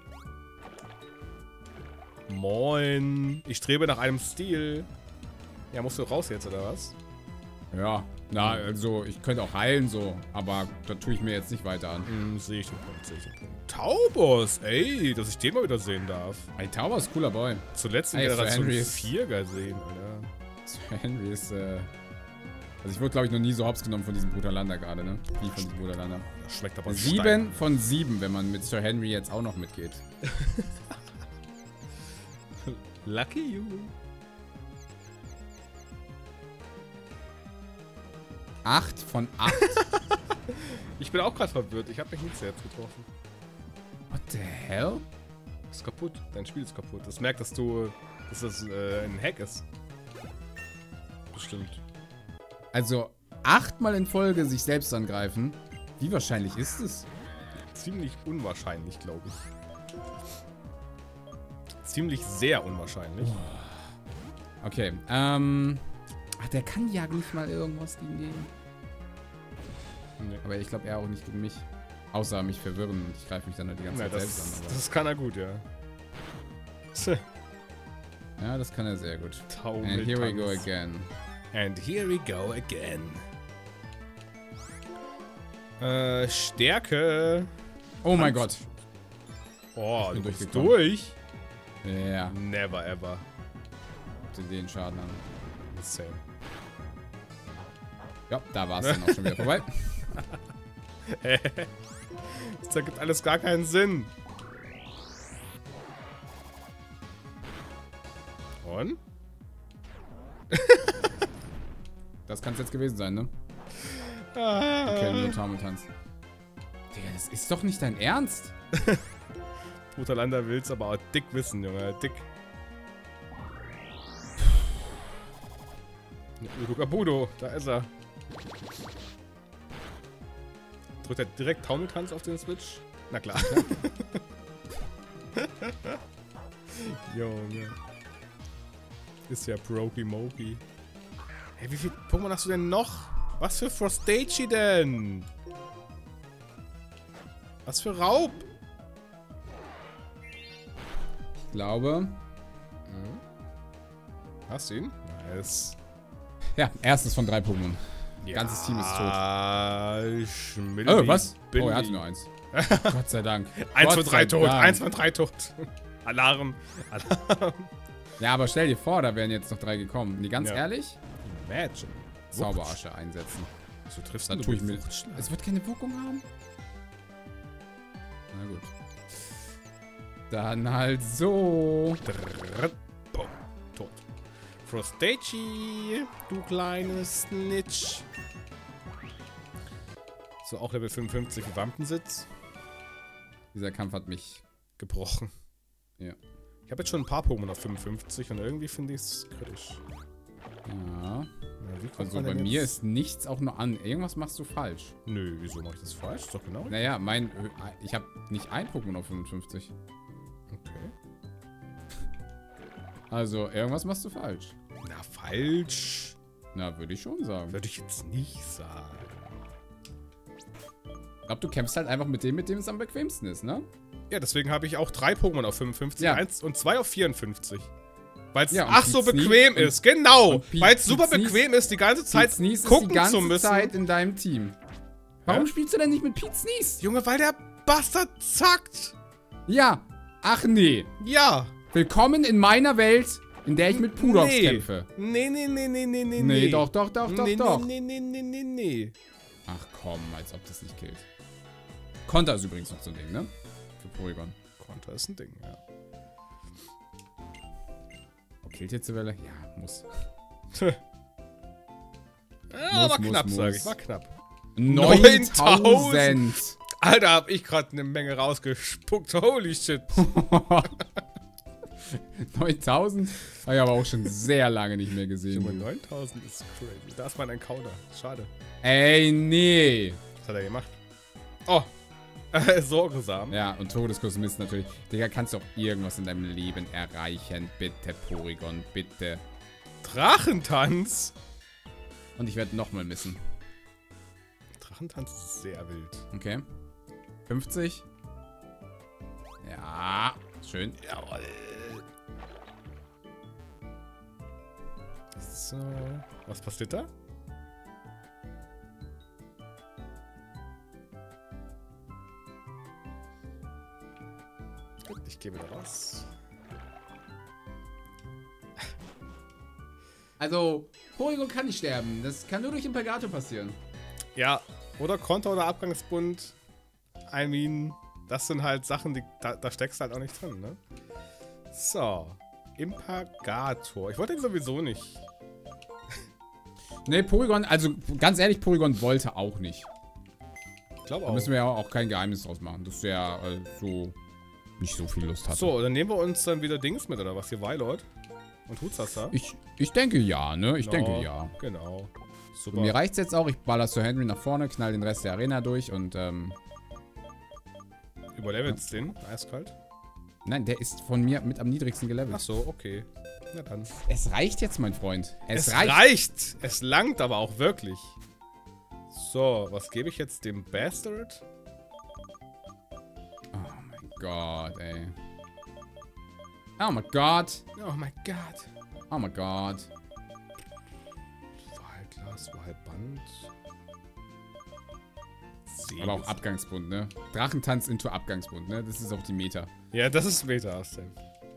Moin. Ich strebe nach einem Stil. Ja, musst du raus jetzt, oder was? Ja, na, also ich könnte auch heilen so, aber da tue ich mir jetzt nicht weiter an. Hm, sehe ich den Punkt, sehe ich den Punkt. Taubos, ey, dass ich den mal wieder sehen darf. Ein Tauber ist ein cooler Boy. Zuletzt in Ey, Sir Generation Henry ist- vier gesehen, Alter. Sir Henry ist, äh... Also ich wurde, glaube ich, noch nie so hops genommen von diesem Brutalander gerade, ne? Wie von diesem Brutalander. Das schmeckt aber Sieben von sieben, wenn man mit Sir Henry jetzt auch noch mitgeht. Stein. Lucky you. Acht von acht. Ich bin auch gerade verwirrt. Ich habe mich nicht selbst getroffen. What the hell? Ist kaputt. Dein Spiel ist kaputt. Das merkt, dass du, dass das äh, ein Hack ist. Bestimmt. Also, achtmal in Folge sich selbst angreifen. Wie wahrscheinlich ist es? Ziemlich unwahrscheinlich, glaube ich. Ziemlich sehr unwahrscheinlich. Okay, ähm... Ach, der kann ja nicht mal irgendwas gegen den. Nee. Aber ich glaube, er auch nicht gegen mich. Außer mich verwirren und ich greife mich dann halt die ganze Ja, Zeit das, selbst an. das kann er gut, ja. Aber ja, das kann er sehr gut. And here we go again. And here we go again. Äh, Stärke. Oh mein Gott. Oh, Ich bin du bist durchgekommen. durch. Ja, Never ever. zu den Schaden an. Same. Ja, da war es dann auch schon wieder vorbei. Das ergibt alles gar keinen Sinn. Und? Das kann es jetzt gewesen sein, ne? Ah. Okay, nur Tarmeltanz. Digga, das ist doch nicht dein Ernst. Brutalander will's aber auch dick wissen, Junge. Dick. Urukabudo, da ist er. Drückt er direkt Taumeltanz auf den Switch? Na klar. Junge. Ist ja Brokey Mokey. Hey, wie viel Pokémon hast du denn noch? Was für Frostagey denn? Was für Raub? Ich glaube... Hast du ihn? Nice. Ja, erstes von drei Pokémon. Ja, ganzes Team ist tot. Ah, Oh, was? Oh, er hatte nur eins. Gott sei Dank. eins von drei tot, eins von drei tot. Alarm, Alarm. Ja, aber stell dir vor, da wären jetzt noch drei gekommen. Nee, ganz ja. ehrlich? Imagine. Zauberasche einsetzen. So triffst da du tue ich mit. Es wird keine Wirkung haben? Na gut. Dann halt so. Boom. Tot. Frostaci, du kleines Snitch. So, auch Level fünfundfünfzig Wampensitz. Dieser Kampf hat mich gebrochen. Ja. Ich habe jetzt schon ein paar Pokémon auf fünfundfünfzig und irgendwie finde ich es kritisch. Ja. Ja, also bei mir ist nichts auch nur an. Irgendwas machst du falsch. Nö, wieso mache ich das falsch? Ist doch genau. Naja, mein. Ich habe nicht ein Pokémon auf fünfundfünfzig. Okay. Also, irgendwas machst du falsch. Na, falsch. Na, würde ich schon sagen. Würde ich jetzt nicht sagen. Ich glaube, du kämpfst halt einfach mit dem, mit dem es am bequemsten ist, ne? Ja, deswegen habe ich auch drei Pokémon auf fünfundfünfzig ja. eins und zwei auf vierundfünfzig. Weil es ja, ach so bequem ist, genau. Weil es super Pete bequem ist, die ganze Zeit Sneeze gucken ist die ganze zu müssen. Zeit in deinem Team. Warum ja? spielst du denn nicht mit Pete Sneeze? Junge, weil der Bastard zackt. Ja. Ach nee. Ja. Willkommen in meiner Welt, in der ich mit Pudox nee. kämpfe. Nee, nee, nee, nee, nee, nee. Nee, doch, doch, doch, doch, nee, doch. Nee, nee, nee, nee, nee. Ach komm, als ob das nicht killt. Konter ist übrigens noch so ein Ding, ne? Für Porygon. Konter ist ein Ding, ja. Killt jetzt die Welle? Ja, muss. ja, muss, war muss, knapp, muss. sag ich. War knapp. neuntausend! Alter, hab ich gerade eine Menge rausgespuckt. Holy shit. neuntausend? Habe ich aber auch schon sehr lange nicht mehr gesehen. Junge, neuntausend ist crazy. Da ist mein Encounter. Schade. Ey, nee. Was hat er gemacht? Oh. Sorgesam. Ja, und Todeskosmist natürlich. Digga, kannst du auch irgendwas in deinem Leben erreichen? Bitte, Porygon, bitte. Drachentanz? Und ich werde nochmal missen. Drachentanz ist sehr wild. Okay. fünfzig. Ja, schön. Jawohl. So. Was passiert da? Ich gehe wieder raus. Also, Porygon kann nicht sterben. Das kann nur durch Impagato passieren. Ja, oder Konter oder Abgangsbund. I mean, das sind halt Sachen, die da, da steckst du halt auch nicht drin, ne? So. Impagator. Ich wollte den sowieso nicht. Ne, Porygon, also ganz ehrlich, Porygon wollte auch nicht. Ich glaube auch. Da müssen wir ja auch kein Geheimnis draus machen, dass der äh, so nicht so viel Lust hat. So, dann nehmen wir uns dann wieder Dings mit, oder was? Hier, Weilord und Hutsasa. Ich, ich denke ja, ne? Ich genau, denke ja. Genau. Super. Und mir reicht's jetzt auch. Ich baller Sir Henry nach vorne, knall den Rest der Arena durch und, ähm... Überlevelst ja. den? Eiskalt? Nein, der ist von mir mit am niedrigsten gelevelt. Ach so, okay. Na dann. Es reicht jetzt, mein Freund. Es, es reicht. reicht. Es langt aber auch wirklich. So, was gebe ich jetzt dem Bastard? Oh mein Gott, ey. Oh mein Gott. Oh mein Gott. Oh mein Gott. Wahlglas, Wahlband. Aber auch Abgangsbund, ne? Drachentanz into Abgangsbund, ne? Das ist auch die Meta. Ja, das ist Meta, Sam.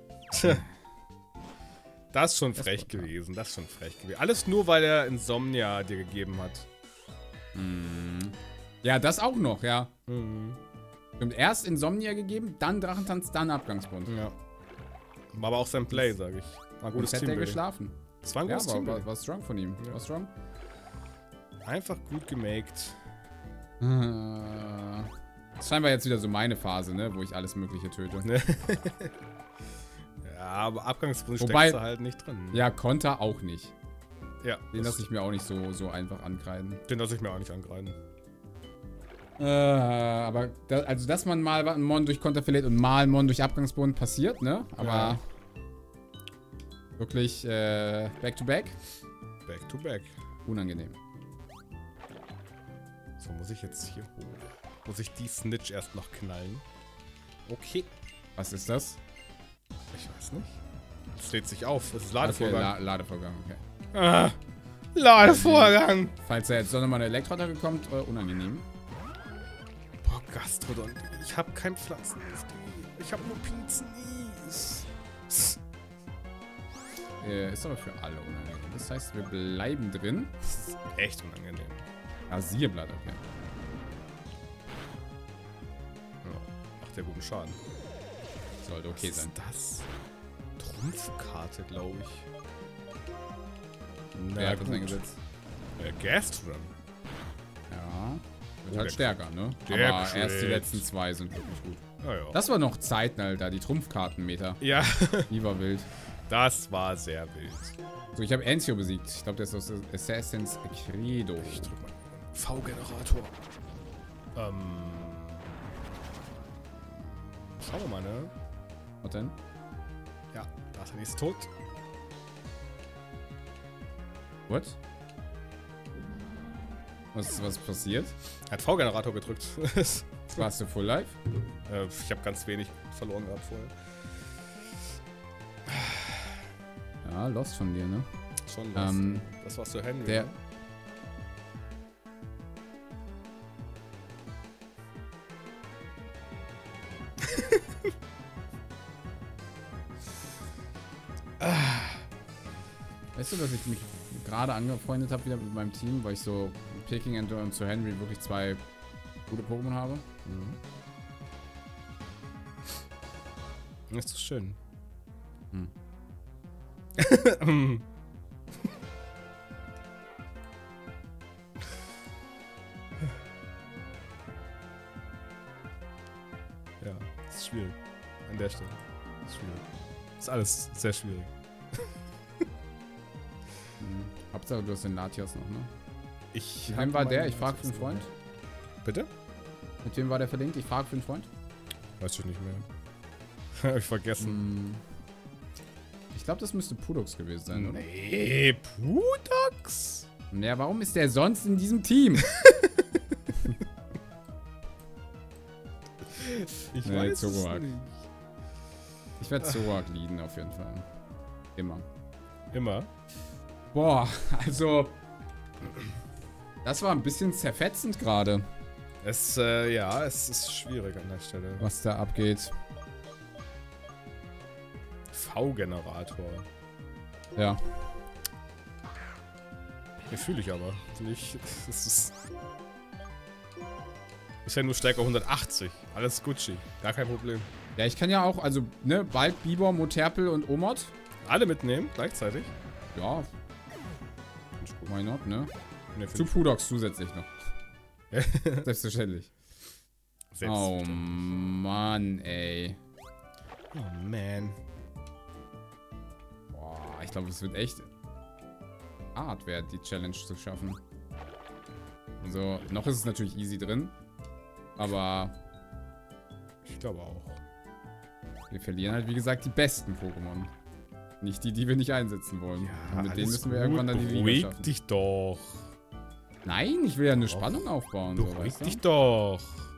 Das ist schon frech gewesen. Das ist schon frech gewesen. Alles nur, weil er Insomnia dir gegeben hat. Mhm. Ja, das auch noch, ja. Mhm. Und erst Insomnia gegeben, dann Drachentanz, dann Abgangsbund. Ja. War aber auch sein Play, sag ich. War ein gutes Team. Hat er Team geschlafen. Das war ein gutes ja, Team. war, war, war strong von ihm. Ja. War strong. Einfach gut gemaked. Das ist scheinbar jetzt wieder so meine Phase, ne? Wo ich alles Mögliche töte. Ja, aber Abgangsbund Wobei, steckst du halt nicht drin. Ja, Konter auch nicht. Ja. Den lasse ich mir auch nicht so, so einfach ankreiden. Den lasse ich mir auch nicht ankreiden. Äh, aber, da, also, dass man mal einen Mon durch Konter verliert und mal einen Mon durch Abgangsbund passiert, ne? Aber ja. wirklich äh, back to back. Back to back. Unangenehm. So, muss ich jetzt hier hoch? Muss ich die Snitch erst noch knallen? Okay. Was ist das? Ich weiß nicht. Es lädt sich auf. Es ist Ladevorgang. Okay, La Ladevorgang, okay. Ah, Ladevorgang. Falls da jetzt doch nochmal eine Elektroattacke kommt, äh, unangenehm. Boah, Gastrodon. Ich hab kein Pflanzen. Ich hab nur Pizzen. Äh, ist aber für alle unangenehm. Das heißt, wir bleiben drin. Das ist echt unangenehm. Rasierblatt, okay. Ja, macht ja guten Schaden. Sollte okay Was sein. ist das? Trumpfkarte, glaube ich. Wer hat das eingesetzt? Äh, Gastron. Ja. Wird Oh, halt der- stärker, ne? der Aber erst die crit. letzten zwei sind wirklich gut. Ja, ja. Das war noch Zeiten, Alter. Die Trumpfkartenmeter. ja, Die war wild. das war sehr wild. So, ich habe Enzio besiegt. Ich glaube, der ist aus Assassin's Credo. Ich drück mal. V-Generator. Ähm. Schauen wir mal, ne? Was denn? Ja, da ist er nicht tot. What? Was, was passiert? Er hat V-Generator gedrückt. Warst du Full Life? äh, ich habe ganz wenig verloren gehabt vorher. Ja, lost von dir, ne? Schon was. Ähm, das war's zu Henry. der- ne? Weißt du, dass ich mich gerade angefreundet habe wieder mit meinem Team, weil ich so Picking and und zu Henry wirklich zwei gute Pokémon habe? Mhm. Das ist schön. Hm. Ja, das ist schwierig. An der Stelle. Das ist schwierig. Das ist alles sehr schwierig. Hm. Hauptsache, du hast den Latias noch, ne? Ich Mit hab wem war meinen der? Ich frage Latias für einen Freund. noch. Bitte? Mit wem war der verlinkt? Ich frage für einen Freund. Weiß ich nicht mehr. Hab ich vergessen. Hm. Ich glaube, das müsste Pudox gewesen sein, oder? Nee, Pudox? Ja, warum ist der sonst in diesem Team? Ich Nee, weiß Zoroark. es nicht. Ich werde Zoroark leaden, auf jeden Fall. Immer. Immer. Boah, also... Das war ein bisschen zerfetzend gerade, Es, äh, ja, es ist schwierig an der Stelle. was da abgeht. V-Generator. Ja. Den fühle ich aber. Nicht, das ist... Ist ja nur Stärke hundertachtzig. Alles Gucci. Gar kein Problem. Ja, ich kann ja auch, also, ne, bald Bibor, Moterpel und Omod. Alle mitnehmen, gleichzeitig. Ja, why not, ne? Nee, Zu Pudox zusätzlich noch. Selbstverständlich. Selbst. Oh, Mann, ey. Oh, man. Boah, ich glaube, es wird echt hart werden, die Challenge zu schaffen. Also, noch ist es natürlich easy drin. Aber Ich glaube auch. wir verlieren halt, wie gesagt, die besten Pokémon. Nicht die, die wir nicht einsetzen wollen. Und mit denen müssen wir irgendwann dann die Liga Beruhig schaffen. dich doch. Nein, ich will ja eine Spannung aufbauen. So, Beruhig weißt du? dich doch.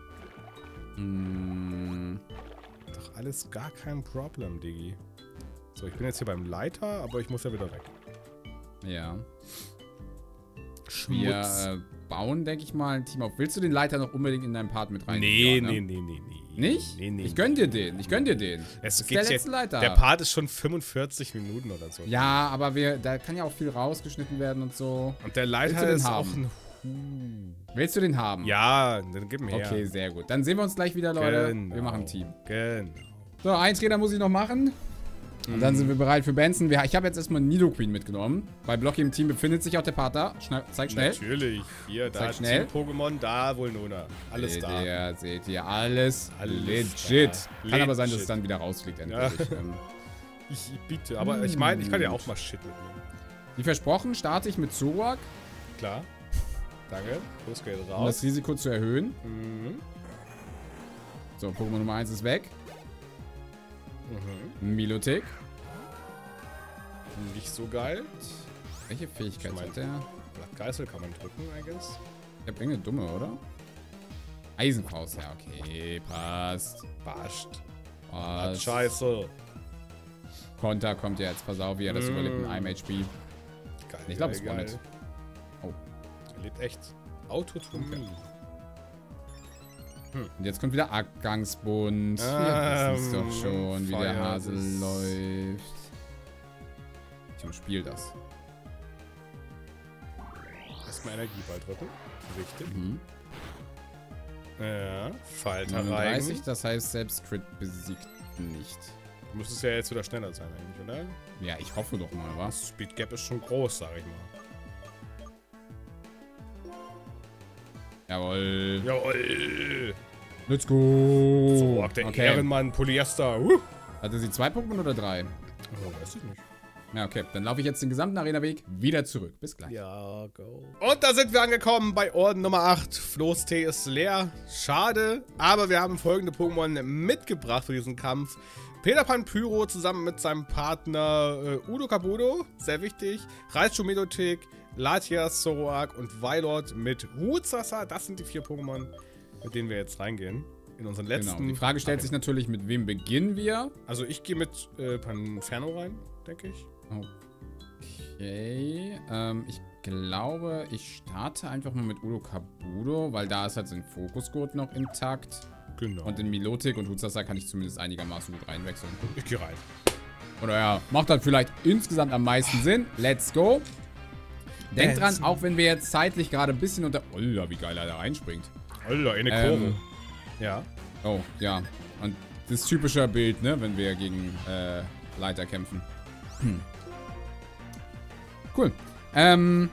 Hm, Doch alles gar kein Problem, Diggi. So, ich bin jetzt hier beim Leiter, aber ich muss ja wieder weg. ja. Schmutz. Wir äh, bauen, denke ich mal, ein Team auf. Willst du den Leiter noch unbedingt in deinen Part mit rein? nee, Ja, ne? nee, nee, nee, nee. Nicht? Nee, nee. Ich gönn dir den. Ich gönn dir den. Es Das ist geht der jetzt, letzte Leiter. Der Part ist schon fünfundvierzig Minuten oder so. Ja, aber wir, da kann ja auch viel rausgeschnitten werden und so. Und der Willst Leiter du den ist auch haben? ein... Willst du den haben? Ja, dann gib mir her. Okay, sehr gut. Dann sehen wir uns gleich wieder, Leute. Genau. Wir machen ein Team. Genau. So, ein Trainer muss ich noch machen. Und dann sind wir bereit für Benson. Wir, ich habe jetzt erstmal Nidoqueen mitgenommen. Bei Blocky im Team befindet sich auch der Pater. Schnell, zeig schnell. Natürlich. Hier, da Zeig schnell. Team-Pokémon, da wohl Nona. Alles seht da. Ihr, seht ihr, alles, Alles legit. da. Kann aber sein, dass Legit. es dann wieder rausfliegt endlich. Ja. Ähm, Ich bitte, aber ich meine, ich kann ja auch mal Shit mitnehmen. Wie versprochen, starte ich mit Zoroark, Klar. Danke. Los geht um das raus. Risiko zu erhöhen. Mhm. So, Pokémon Nummer eins ist weg. Mhm. Milotic. Nicht so geil. Welche Fähigkeit Ich mein- hat der? Blattgeißel kann man drücken, I guess. Ich hab irgendeine dumme, oder? Eisenfaust, ja, okay, passt. Bascht. passt. Scheiße. Konter kommt jetzt, pass auf, wie er das Mm. überlebt in einem H P. Geil. Ich glaube, es geil, war nicht. Er lebt echt. Autotune. Hm. Und jetzt kommt wieder Abgangsbund. Ähm, Wir wissen es doch schon, wie der Feuer Hase ist- läuft. Ich umspiel das. Erstmal Energieball drücken. Richtig. Mhm. Ja, Falter neununddreißig, rein. das heißt, selbst Crit besiegt nicht. Du müsstest ja jetzt wieder schneller sein eigentlich, oder? Ja, ich hoffe doch mal, was? Das Speed Gap ist schon groß, sag ich mal. Jawohl. Jawohl! Let's go. So, der okay. Ehrenmann Polyester. Uh. Hatte sie zwei Pokémon oder drei? Oh, weiß ich nicht. Ja, okay. Dann laufe ich jetzt den gesamten Arena-Weg wieder zurück. Bis gleich. Ja, go. Und da sind wir angekommen bei Orden Nummer acht. Flo's Tee ist leer. Schade, aber wir haben folgende Pokémon mitgebracht für diesen Kampf. Peter Pan Pyro zusammen mit seinem Partner äh, Udo Kabudo, sehr wichtig. Raichu Medotic, Latias, Zoroark und Vylord mit Huzasa. Das sind die vier Pokémon, mit denen wir jetzt reingehen. In unseren letzten... Genau. Die Frage stellt sich natürlich, mit wem beginnen wir? Also ich gehe mit äh, Panferno rein, denke ich. Okay. Ähm, ich glaube, ich starte einfach mal mit Udo Kabudo, weil da ist halt sein Fokusgurt noch intakt. Genau. Und in Milotic und Huzasa kann ich zumindest einigermaßen gut reinwechseln. Ich gehe rein. Oder ja, macht dann vielleicht insgesamt am meisten Sinn. Let's go. Denkt dran, auch wenn wir jetzt zeitlich gerade ein bisschen unter... Oh, wie geil er da reinspringt. Alter, eine Ähm, Kurve. Ja. Oh, ja. Und das typische Bild, ne, wenn wir gegen äh, Leiter kämpfen. Hm. Cool. Ähm,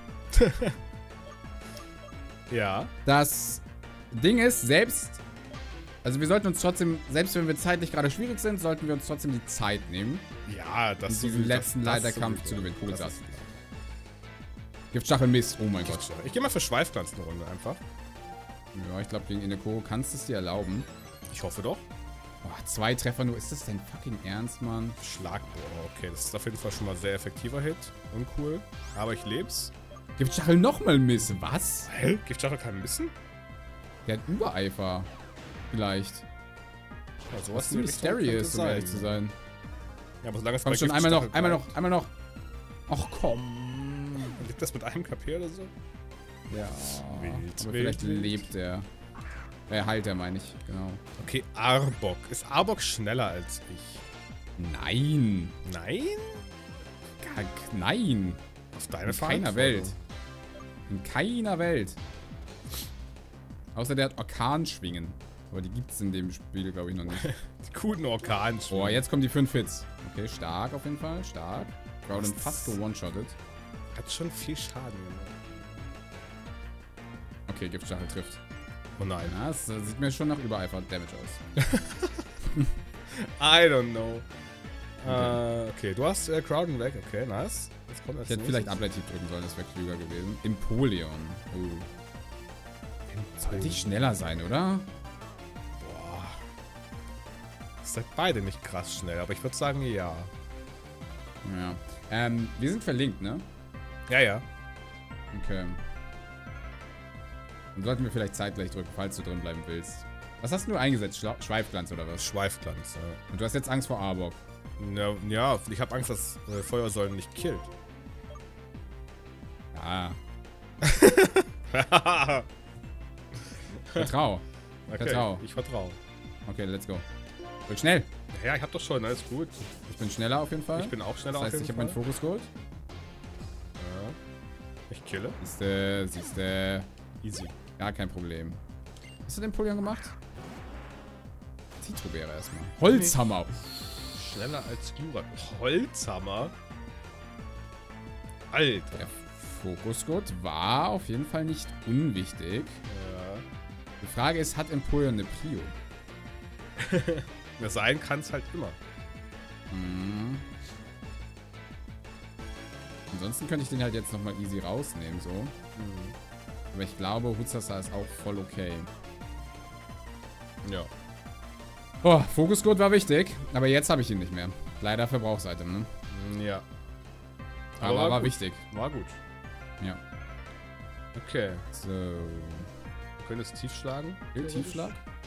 Ja. das Ding ist, selbst... Also wir sollten uns trotzdem, selbst wenn wir zeitlich gerade schwierig sind, sollten wir uns trotzdem die Zeit nehmen, Ja, das um diesen sowieso- letzten das- das Leiterkampf sowieso. zu gewinnen. Cool, Das das. ist- Giftstachel Mist. Oh mein Gott. Ich gehe mal für Schweifpflanzen eine Runde einfach. Ja, ich glaube, gegen Inekoro kannst du es dir erlauben. Ich hoffe doch. Boah, zwei Treffer nur. Ist das dein fucking Ernst, Mann? Schlagbohrer, okay. Das ist auf jeden Fall schon mal sehr effektiver Hit. Uncool. Aber ich leb's. Giftstachel nochmal Miss. Was? Hä? Giftstachel kann missen? Der hat Übereifer. Vielleicht. Ja, Was sowas ziemlich scary ist, um ehrlich zu sein. Ja, aber solange es Komm bei schon, einmal noch, Giftstachel einmal noch, bleibt. einmal noch. Ach komm. Liegt das mit einem K P oder so? Ja. Wild, aber wild, vielleicht wild. lebt er. Äh, heilt er, meine ich. Genau. Okay, Arbok. Ist Arbok schneller als ich? Nein. Nein? Kack, nein. Auf deine In keiner Verantwortung. Welt. In keiner Welt. Außer der hat Orkanschwingen. Aber die gibt es in dem Spiel, glaube ich, noch nicht. Die guten Orkan. Boah, jetzt kommen die fünf Hits. Okay, stark auf jeden Fall. Stark. Groudon Was? fast gewone-shottet. Hat schon viel Schaden gemacht. Okay, Giftstachel trifft. Oh nein. Ja, das äh, sieht mir schon nach Übereifer-Damage aus. I don't know. Okay. Äh, okay, du hast äh, Crowden weg. Okay, nice. Jetzt kommt als Ich hätte vielleicht nächstes. Ableitiv drücken sollen, das wäre klüger gewesen. Empoleon. Oh. Sollte ich schneller sein, oder? Boah. Ihr seid beide nicht krass schnell, aber ich würde sagen, ja. Ja. Ähm, wir sind verlinkt, ne? Ja, ja. Okay. Dann sollten wir vielleicht zeitgleich drücken, falls du drin bleiben willst. Was hast du eingesetzt? Schla Schweifglanz oder was? Schweifglanz, ja. Und du hast jetzt Angst vor Arbok. Ja, ja, ich habe Angst, dass äh, Feuersäulen nicht killt. Ja. okay, Vertrau. Vertrau. ich vertraue. Okay, let's go. Drück schnell. Ja, ich hab doch schon, alles gut. Ich bin schneller auf jeden Fall. Ich bin auch schneller Das heißt, auf ich jeden habe meinen Fall. Fokus geholt. Ja. Ich kille. Siehste, siehste. Easy. Gar kein Problem. Hast du den Polion gemacht? Zitrobeere erstmal. Holzhammer. Schneller als Glurak. Holzhammer. Alter. Der Fokusgurt war auf jeden Fall nicht unwichtig. Ja. Die Frage ist, hat Empoleon eine Prio? Ja, sein kann es halt immer. Mhm. Ansonsten könnte ich den halt jetzt nochmal easy rausnehmen, so. Mhm. Aber ich glaube, Huzasa ist auch voll okay. Ja. Oh, Fokusgurt war wichtig, aber jetzt habe ich ihn nicht mehr. Leider Verbrauchsitem, ne? Ja. Aber, war war gut. wichtig. War gut. Ja. Okay. So. Wir können es tief schlagen. Tiefschlag?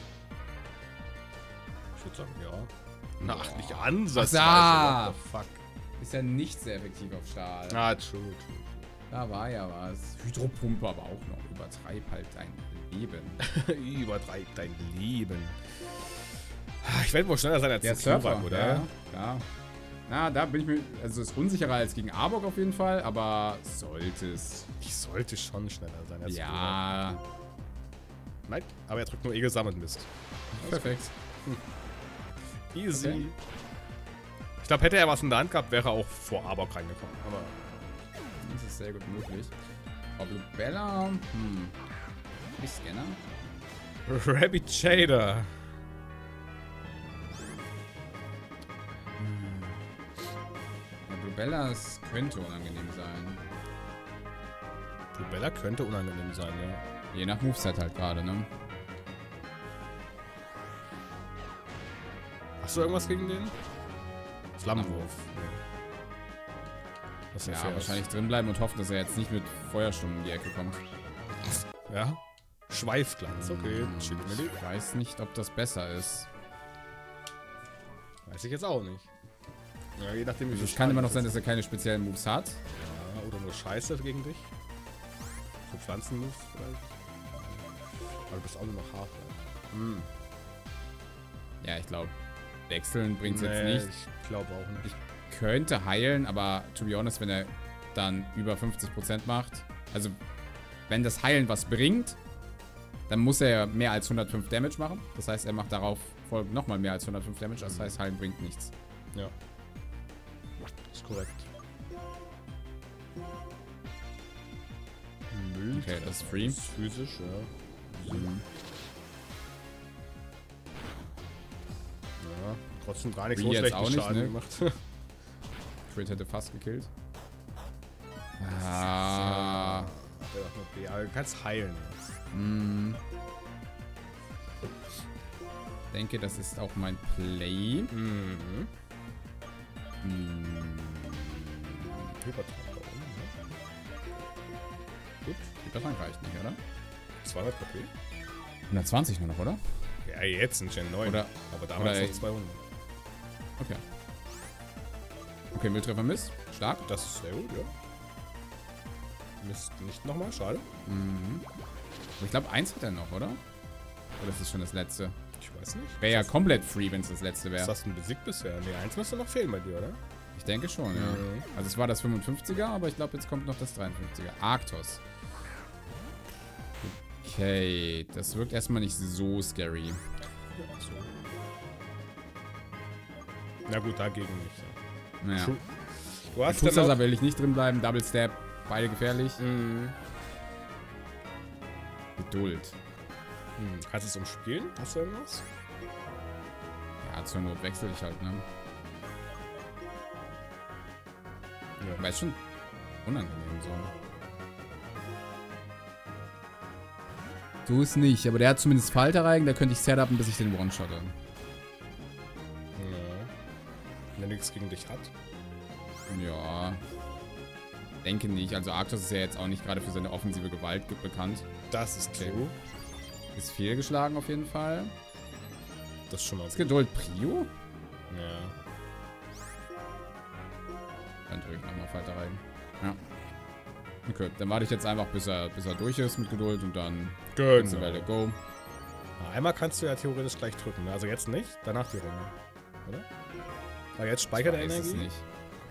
Ich würde sagen, ja. Ach, Boah. nicht ansatzweise. Ach so. What the fuck. Ist ja nicht sehr effektiv auf Stahl. Ah, true, true. Da war ja was. Hydropumpe aber auch noch. Übertreib halt dein Leben. Übertreib dein Leben. Ich werde wohl schneller sein als Der der Surfer, Surfer, oder? Ja, ja. Na, da bin ich mir... Also ist unsicherer als gegen Arbok auf jeden Fall, aber sollte es... Ich sollte schon schneller sein als Ja. Surfer. Nein, aber er drückt nur Egel sammelt Mist. Perfekt. Hm. Easy. Okay. Ich glaube, hätte er was in der Hand gehabt, wäre er auch vor Arbok reingekommen. Aber Das ist sehr gut möglich. Pablo Bella. Hm. Hab ich Scanner? Rabbit Shader. Ja, Blubellas könnte unangenehm sein. Blubella könnte unangenehm sein, ja. Je nach Moveset halt gerade, ne? Hast du irgendwas gegen den? Flammenwurf. Das ist Ja, fair. wahrscheinlich drinbleiben und hoffen, dass er jetzt nicht mit Feuersturm um die Ecke kommt. Ja. Schweifglanz, okay. Hm, Shit-Milli. ich weiß nicht, ob das besser ist. Weiß ich jetzt auch nicht. Ja, je nachdem, wie Also viel es kann immer noch Schaden sein, dass er keine speziellen Moves hat. Ja, oder nur Scheiße gegen dich. So Pflanzenmoves vielleicht. Aber du bist auch nur noch hart. Hm. Ja, ich glaube, wechseln bringt es Nee, jetzt nicht. ich glaube auch nicht. Ich könnte heilen, aber to be honest, wenn er dann über fünfzig Prozent macht, also wenn das Heilen was bringt, dann muss er ja mehr als hundertfünf Damage machen. Das heißt, er macht darauf folgend nochmal mehr als hundertfünf Damage. Das heißt, Heilen bringt nichts. Ja. Das ist korrekt. Müll. Okay, das ist free. Das ist physisch, ja. Mhm. Ja, trotzdem gar nichts Free so jetzt schlechten auch nicht, Schaden ne? gemacht. Crit hätte fast gekillt. Ah. Hat er doch noch B. Aber du kannst heilen jetzt. Mm. Ich denke, das ist auch mein Play. Mhm. Mm. Hypertrank da oben, ne? Gut. Hypertrank reicht nicht, oder? zweihundert K P. hundertzwanzig nur noch, oder? Ja, jetzt in Gen neun. Oder- aber damals oder- noch zweihundert. Okay. Okay, Mülltreffer Miss. Stark. Das ist sehr gut, ja. Mist nicht nochmal, schade. Mhm. Aber ich glaube, eins hat er noch, oder? Oder ist das schon das letzte? Ich weiß nicht. Wäre ja komplett free, wenn es das letzte Was wäre. hast du denn besiegt bisher? Ne, eins müsste noch fehlen bei dir, oder? Ich denke schon, ja. Mhm. Also es war das fünfundfünfziger, aber ich glaube, jetzt kommt noch das dreiundfünfziger. Arktos. Okay, das wirkt erstmal nicht so scary. Ja, so. Na gut, dagegen nicht. Ja. Naja. True. Du hast dann Tussasa noch... will ich nicht drin bleiben. Double Step. Beide gefährlich. Mhm. Geduld. Hm. Kannst du es umspielen? Hast du irgendwas? Ja, zur Not wechsel ich halt, ne? Ja. Aber ist schon unangenehm so. So ist nicht, aber der hat zumindest Falterreigen, da könnte ich setupen, bis ich den one-shotte. Ja. Wenn er nichts gegen dich hat. Ja. Denke nicht. Also Arktos ist ja jetzt auch nicht gerade für seine offensive Gewalt ge- bekannt. Das ist Okay. true. Ist fehlgeschlagen auf jeden Fall. Das ist schon mal Ist Geduld Prio? Ja. Dann drücke ich nochmal Falterreigen. Ja. Okay, dann warte ich jetzt einfach, bis er, bis er durch ist mit Geduld und dann nächste Welle Genau. go. Na, einmal kannst du ja theoretisch gleich drücken. Ne? Also jetzt nicht, danach die Runde. Oder? Weil jetzt speichert er Ich weiß es Energie. nicht.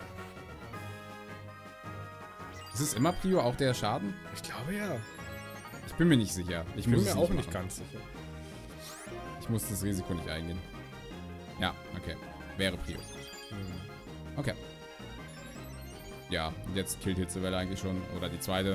Ist es immer Prio, auch der Schaden? Ich glaube ja. Ich bin mir nicht sicher. Ich Ich bin muss mir es auch nicht machen. ganz sicher. Ich muss das Risiko nicht eingehen. Ja, okay. Wäre Prio. Hm. Okay. Ja, und jetzt killt Hitzewelle eigentlich schon. Oder die zweite.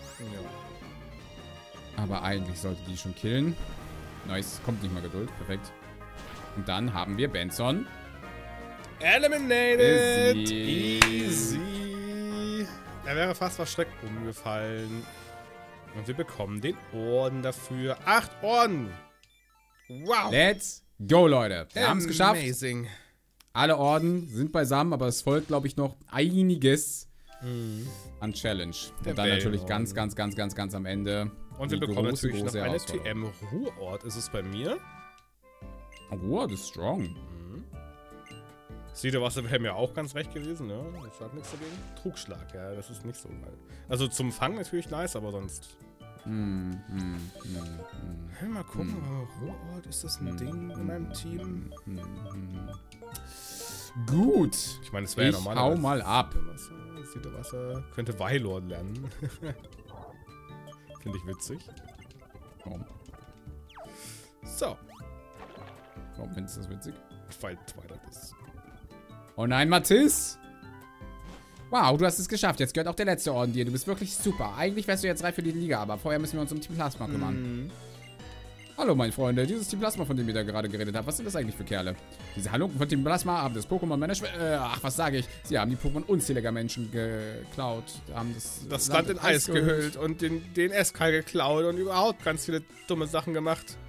Ja. Aber eigentlich sollte die schon killen. Nice. Kommt nicht mal Geduld. Perfekt. Und dann haben wir Benson. Eliminated! Easy. Easy! Er wäre fast verschreckt umgefallen. Und wir bekommen den Orden dafür. Acht Orden! Wow! Let's go, Leute. Wir haben es geschafft. Amazing. Alle Orden sind beisammen, aber es folgt, glaube ich, noch einiges Mhm. an Challenge. Der Und dann natürlich Wellenorden. ganz, ganz, ganz, ganz, ganz am Ende. Und wir die bekommen große, natürlich noch große eine T Herausforderung. M-Ruheort. Ist es bei mir? Oh, das ist strong. Mhm. Siedewasser wäre mir auch ganz recht gewesen, ne? Ich sag nichts dagegen. Trugschlag, ja, das ist nicht so geil. Also zum Fangen natürlich nice, aber sonst. Hm, hm, hm, hm. Hey, mal gucken, Hm. Ruhrort, ist das ein Ding in meinem Team? Hm, hm. Gut. Ich meine, es wäre ja Ich normal. hau mal ab. Siedewasser könnte Weilord lernen. Finde ich witzig. Warum? So. Warum findest du das witzig? Weil Twilight ist. Oh nein, Mathis! Wow, du hast es geschafft. Jetzt gehört auch der letzte Orden dir. Du bist wirklich super. Eigentlich wärst du jetzt reif für die Liga, aber vorher müssen wir uns um Team Plasma kümmern. Mhm. Hallo, meine Freunde. Dieses Team Plasma, von dem ihr da gerade geredet habt. Was sind das eigentlich für Kerle? Diese Halunken von Team Plasma haben das Pokémon-Management... Äh, ach, was sage ich? Sie haben die Pokémon unzähliger Menschen geklaut. Haben das, Das Land in Eis gehüllt und den, den Eskal geklaut und überhaupt ganz viele dumme Sachen gemacht.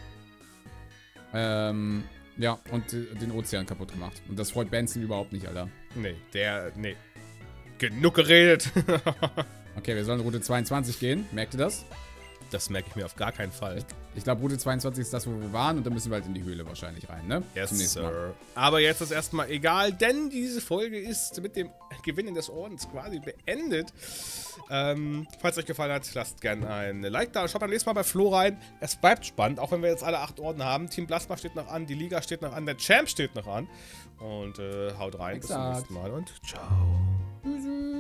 Ähm, ja, und äh, den Ozean kaputt gemacht. Und das freut Benson überhaupt nicht, Alter. Nee, der... Nee. Genug geredet. Okay, wir sollen Route zweiundzwanzig gehen. Merkt ihr das? Das merke ich mir auf gar keinen Fall. Ich glaube, Route zweiundzwanzig ist das, wo wir waren. Und dann müssen wir halt in die Höhle wahrscheinlich rein, ne? Yes, Zum nächsten Mal. Sir. Aber jetzt ist erstmal egal, denn diese Folge ist mit dem Gewinnen des Ordens quasi beendet. Ähm, falls euch gefallen hat, lasst gerne ein Like da. Schaut beim nächsten Mal bei Flo rein. Es bleibt spannend, auch wenn wir jetzt alle acht Orden haben. Team Plasma steht noch an, die Liga steht noch an, der Champ steht noch an. Und äh, haut rein. Exakt. Bis zum nächsten Mal und ciao. Tschüss.